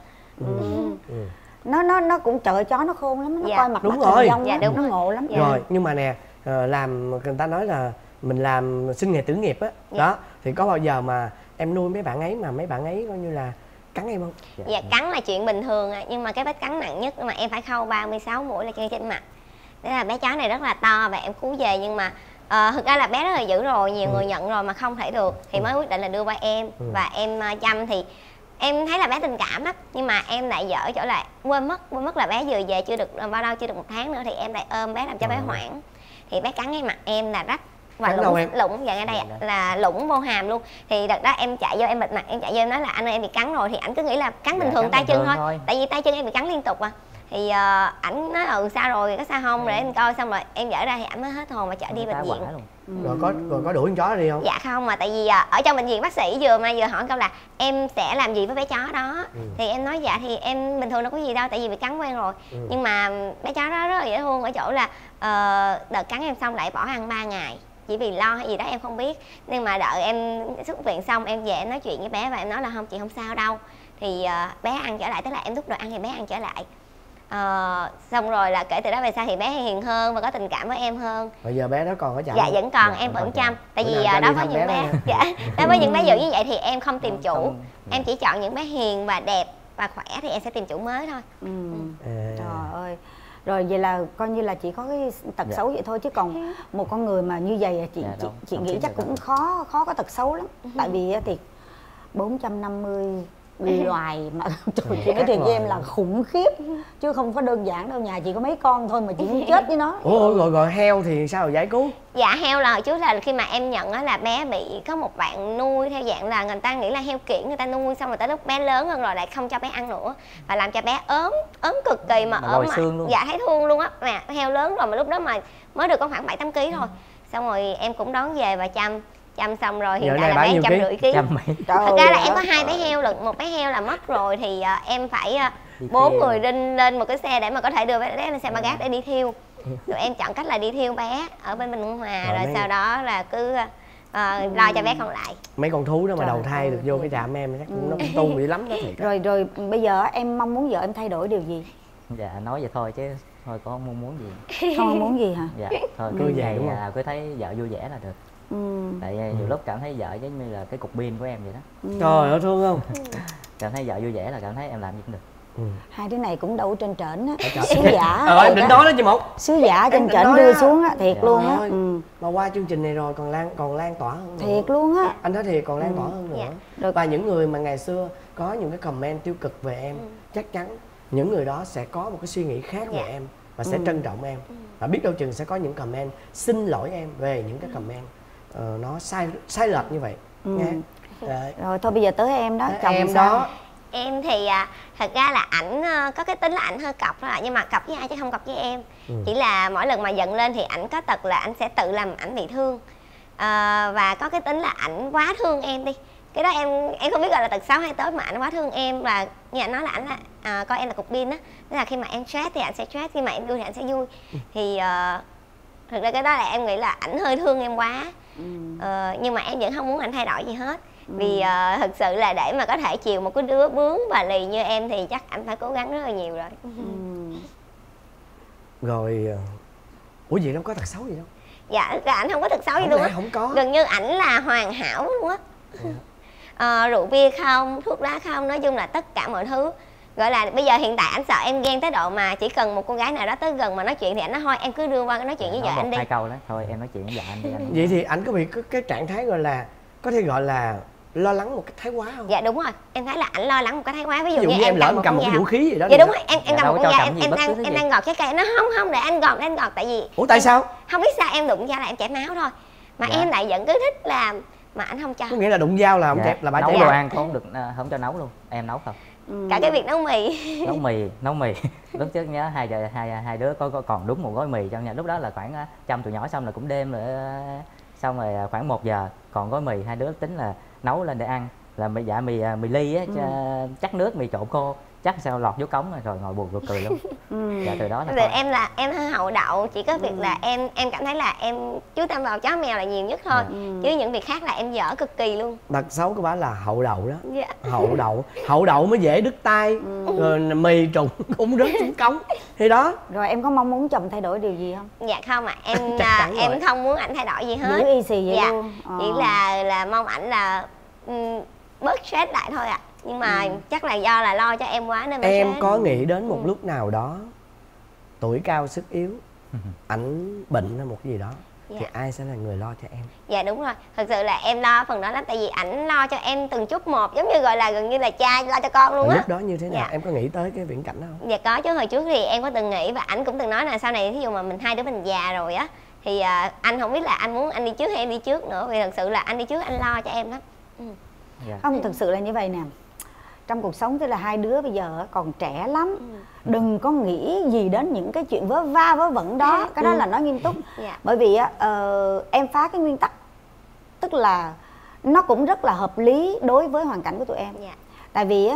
A: Nó cũng trời chó nó khôn lắm, nó coi mặt
D: đúng
A: mắt
D: rồi.
A: dạ, đúng, nó ngộ lắm.
D: Rồi nhưng mà nè, làm người ta nói là mình làm sinh nghề tử nghiệp á, đó thì có bao giờ mà em nuôi mấy bạn ấy mà mấy bạn ấy coi như là cắn em không?
G: Dạ cắn là chuyện bình thường nhưng mà cái vết cắn nặng nhất mà em phải khâu 36 mũi là ngay trên mặt. Thế là bé chó này rất là to và em cứu về, nhưng mà thực ra là bé rất là dữ rồi, nhiều người nhận rồi mà không thể được thì mới quyết định là đưa qua em. Và em chăm thì em thấy là bé tình cảm lắm, nhưng mà em lại dở trở lại quên mất là bé vừa về chưa được bao lâu, chưa được 1 tháng nữa thì em lại ôm bé làm cho bé hoảng, thì bé cắn ngay mặt em là rách và lủng dạ ngay đây là lủng vô hàm luôn. Thì đợt đó em chạy vô em bịt mặt, em chạy vô em nói là anh ơi em bị cắn rồi, thì ảnh cứ nghĩ là cắn bình thường tay chân thôi, tại vì tay chân em bị cắn liên tục à. Thì ảnh nói sao rồi có sao không, để em coi xong rồi em dở ra thì ảnh mới hết hồn và chở đi bệnh viện.
D: Rồi có đuổi con chó đi không?
G: Dạ không, mà tại vì ở trong bệnh viện bác sĩ vừa hỏi câu là em sẽ làm gì với bé chó đó. Thì em nói dạ thì em bình thường đâu có gì đâu, tại vì bị cắn quen rồi. Nhưng mà bé chó đó rất là dễ thương ở chỗ là đợt cắn em xong lại bỏ ăn 3 ngày, chỉ vì lo hay gì đó em không biết. Nhưng mà đợi em xuất viện xong em về em nói chuyện với bé và em nói là không chị không sao đâu, thì bé ăn trở lại, tức là em đút đồ ăn thì bé ăn trở lại. Xong rồi là kể từ đó về sau thì bé hiền hơn và có tình cảm với em hơn.
D: Bây giờ bé đó còn ở chợ?
G: Dạ vẫn còn, em vẫn chăm. Tại vì đối với những bé đối với những bé dữ như vậy thì em không tìm chủ, em chỉ chọn những bé hiền và đẹp và khỏe thì em sẽ tìm chủ mới thôi.
A: Trời ơi. Rồi vậy là coi như là chỉ có cái tật xấu vậy thôi, chứ còn một con người mà như vậy chị nghĩ chắc cũng khó có tật xấu lắm. Tại vì thì 450 loài mà chị nói thiệt với em là khủng khiếp chứ không có đơn giản đâu. Nhà chị có mấy con thôi mà chị muốn chết với nó.
D: Ủa rồi heo thì sao giải cứu?
G: Dạ heo là hồi trước là khi mà em nhận á là bé bị có một bạn nuôi theo dạng là người ta nghĩ là heo kiểng, người ta nuôi xong rồi tới lúc bé lớn hơn rồi lại không cho bé ăn nữa và làm cho bé ốm cực kỳ mà ốm mà dạ thấy thương luôn á. Mà heo lớn rồi mà lúc đó mà mới được có khoảng 7-8 kg thôi. Xong rồi em cũng đón về và chăm xong rồi hiện tại là bé 150 kg. Thật ra là em có 2 bé heo lận, một bé heo là mất rồi thì em phải 4 người lên một cái xe để mà có thể đưa bé lên xe ba gác để đi thiêu. tụi em chọn cách là đi thiêu bé ở bên Bình Hòa, rồi
D: mấy...
G: sau đó là cứ lo cho bé còn lại.
D: Mấy con thú đó mà đầu thai được vô cái trạm em chắc nó cũng tu dữ lắm đó thiệt.
A: Rồi bây giờ em mong muốn vợ em thay đổi điều gì?
H: Dạ nói vậy thôi chứ thôi có không muốn gì.
A: Không muốn gì hả?
H: Dạ thôi cứ vậy nào cứ thấy vợ vui vẻ là được. Tại nhiều lúc cảm thấy vợ giống như là cái cục pin của em vậy đó.
D: Trời ơi thương không?
H: Cảm thấy vợ vui vẻ là cảm thấy em làm gì cũng được.
A: Hai đứa này cũng đâu trên trển á, sứ giả.
D: Em định nói đó chị Một.
A: Sứ giả trên trển đưa xuống á, thiệt luôn á.
D: Mà qua chương trình này rồi còn lan tỏa hơn nữa.
A: Thiệt luôn á.
D: Anh nói thiệt còn lan tỏa hơn nữa. Và những người mà ngày xưa có những cái comment tiêu cực về em, chắc chắn những người đó sẽ có một cái suy nghĩ khác về em và sẽ trân trọng em. Và biết đâu chừng sẽ có những comment xin lỗi em về những cái comment nó sai lệch như vậy. Nghe.
A: Rồi thôi bây giờ tới em đó, chồng
D: em
A: sao?
D: đó.
G: Em thì thật ra là ảnh có cái tính là ảnh hơi cọc thôi, nhưng mà cọc với ai chứ không cọc với em. Chỉ là mỗi lần mà giận lên thì ảnh có tật là ảnh sẽ tự làm ảnh bị thương. Và có cái tính là ảnh quá thương em đi. Cái đó em không biết gọi là tật xấu hay tốt, mà ảnh quá thương em. Và như ảnh nói là ảnh là coi em là cục pin á. Tức là khi mà em stress thì ảnh sẽ stress, khi mà em vui thì ảnh sẽ vui. Thì thực ra cái đó là em nghĩ là ảnh hơi thương em quá. Nhưng mà em vẫn không muốn ảnh thay đổi gì hết. Vì thực sự là để mà có thể chiều một cái đứa bướng và lì như em thì chắc ảnh phải cố gắng rất là nhiều rồi.
D: Rồi ủa gì đâu có tật xấu gì đâu.
G: Dạ ảnh không có tật xấu gì luôn á.
D: Không có.
G: Gần như ảnh là hoàn hảo luôn á. Rượu bia không, thuốc lá không, nói chung là tất cả mọi thứ. Gọi là bây giờ hiện tại ảnh sợ em ghen tới độ mà chỉ cần một cô gái nào đó tới gần mà nói chuyện thì ảnh nói thôi em cứ đưa qua nói chuyện với vợ anh đi.
H: 2 câu đó thôi em nói chuyện với vợ anh đi anh.
D: Vậy thì ảnh có bị cái trạng thái gọi là có thể gọi là lo lắng một cái thái quá không?
G: Dạ đúng rồi, em thấy là ảnh lo lắng một cái thái quá. Ví dụ như
D: em lỡ cầm một cái vũ khí gì đó.
G: Dạ đúng rồi, em cầm một con dao, em đang gọt trái cây, nó không để anh gọt tại vì.
D: Ủa tại sao?
G: Không biết sao em đụng dao là em chảy máu thôi. Mà em lại vẫn cứ thích làm mà anh không cho.
D: Có nghĩa là đụng dao là không chảy là bà
H: nấu đồ ăn không được, không cho nấu luôn, em nấu không.
G: Cả cái việc nấu mì.
H: Nấu mì lúc trước nhớ hai đứa có còn đúng một gói mì trong nhà. Lúc đó là khoảng chăm tụi nhỏ xong là cũng đêm rồi, xong rồi khoảng 1 giờ còn gói mì, hai đứa tính là nấu lên để ăn. Là dạ mì ly á, chắc nước mì trộn khô chắc sao lọt vô cống rồi ngồi buồn cười luôn. Dạ từ đó
G: là em hơi hậu đậu, chỉ có việc là em cảm thấy là em chú tâm vào chó mèo là nhiều nhất thôi. Chứ những việc khác là em dở cực kỳ luôn.
D: Tật xấu của bà là hậu đậu đó. Hậu đậu mới dễ đứt tay. Rồi mì trụng cũng rớt xuống cống thì đó.
A: Rồi em có mong muốn chồng thay đổi điều gì không?
G: Dạ không ạ. Em không muốn ảnh thay đổi gì hết.
A: Giữ y xì vậy luôn.
G: Chỉ là mong ảnh là bớt stress lại thôi ạ. Nhưng mà chắc là do là lo cho em quá nên mà
D: em
G: stress.
D: có nghĩ đến một lúc nào đó tuổi cao sức yếu, ảnh bệnh hay một cái gì đó thì ai sẽ là người lo cho em?
G: Dạ đúng rồi, thật sự là em lo phần đó lắm. Tại vì ảnh lo cho em từng chút một, giống như gọi là gần như là cha lo cho con luôn á.
D: Lúc đó như thế nào? Em có nghĩ tới cái viễn cảnh đó không?
G: Dạ có chứ, hồi trước thì em có từng nghĩ. Và ảnh cũng từng nói là sau này thí dụ mà hai đứa mình già rồi á thì anh không biết là anh muốn anh đi trước hay em đi trước nữa. Vì thật sự là anh đi trước anh lo cho em lắm.
A: Không, thực sự là như vậy nè. Trong cuộc sống tức là hai đứa bây giờ còn trẻ lắm. Đừng có nghĩ gì đến những cái chuyện vớ va vớ vẩn đó. Cái đó là nói nghiêm túc. Bởi vì em phá cái nguyên tắc, tức là nó cũng rất là hợp lý đối với hoàn cảnh của tụi em. Tại vì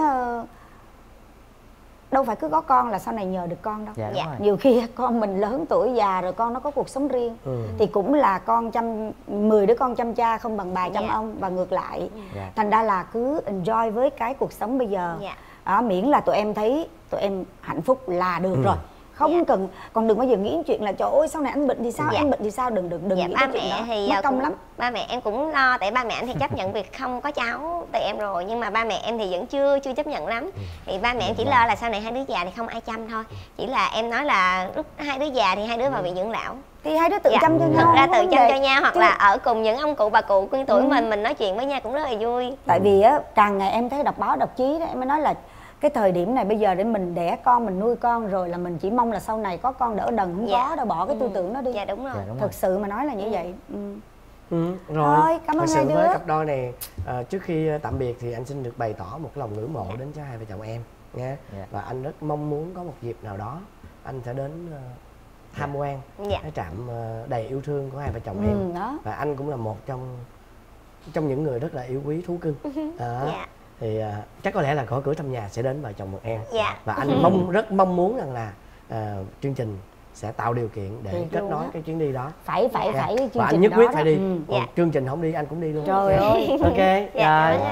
A: đâu phải cứ có con là sau này nhờ được con đâu. Nhiều khi con mình lớn tuổi già rồi con nó có cuộc sống riêng. Thì cũng là con 10 đứa con chăm cha không bằng bà chăm ông và ngược lại. Thành ra là cứ enjoy với cái cuộc sống bây giờ. Miễn là tụi em thấy tụi em hạnh phúc là được rồi. Không cần, còn đừng bao giờ nghĩ chuyện là trời ơi sau này anh bệnh thì sao, anh bệnh thì sao, đừng nghĩ
G: ba
A: cái chuyện
G: mẹ
A: đó,
G: thì
A: mất công lắm.
G: Ba mẹ em cũng lo, tại ba mẹ anh thì chấp nhận việc không có cháu từ em rồi, nhưng mà ba mẹ em thì vẫn chưa chấp nhận lắm. Thì ba mẹ em chỉ lo là sau này hai đứa già thì không ai chăm thôi. Chỉ là em nói là lúc hai đứa già thì hai đứa vào viện dưỡng lão
A: thì hai đứa tự chăm cho nhau.
G: Thật ra tự chăm cho nhau, hoặc là ở cùng những ông cụ bà cụ quyên tuổi mình nói chuyện với nhau cũng rất là vui.
A: Tại vì á càng ngày em thấy đọc báo đọc chí đó, em mới nói là cái thời điểm này bây giờ để mình đẻ con, mình nuôi con rồi là mình chỉ mong là sau này có con đỡ đần, không có đâu, bỏ cái tư tưởng đó đi.
G: Dạ đúng rồi.
A: Thực sự mà nói là như vậy.
D: Rồi,
A: thôi cảm ơn hai đứa.
D: Với cặp đôi này, trước khi tạm biệt thì anh xin được bày tỏ một lòng ngưỡng mộ đến cho hai vợ chồng em nha. Và anh rất mong muốn có một dịp nào đó anh sẽ đến tham quan cái trạm đầy yêu thương của hai vợ chồng em. Và anh cũng là một trong những người rất là yêu quý thú cưng. Thì chắc có lẽ là gõ cửa thăm nhà sẽ đến vợ chồng một em. Và anh rất mong muốn rằng là chương trình sẽ tạo điều kiện để kết nối cái chuyến đi đó.
A: Phải chương
D: và anh
A: trình
D: nhất
A: đó
D: quyết
A: đó.
D: phải đi. Còn chương trình không đi anh cũng đi luôn.
A: Trời ơi.
D: Ok.
G: Dạ,
D: Rồi.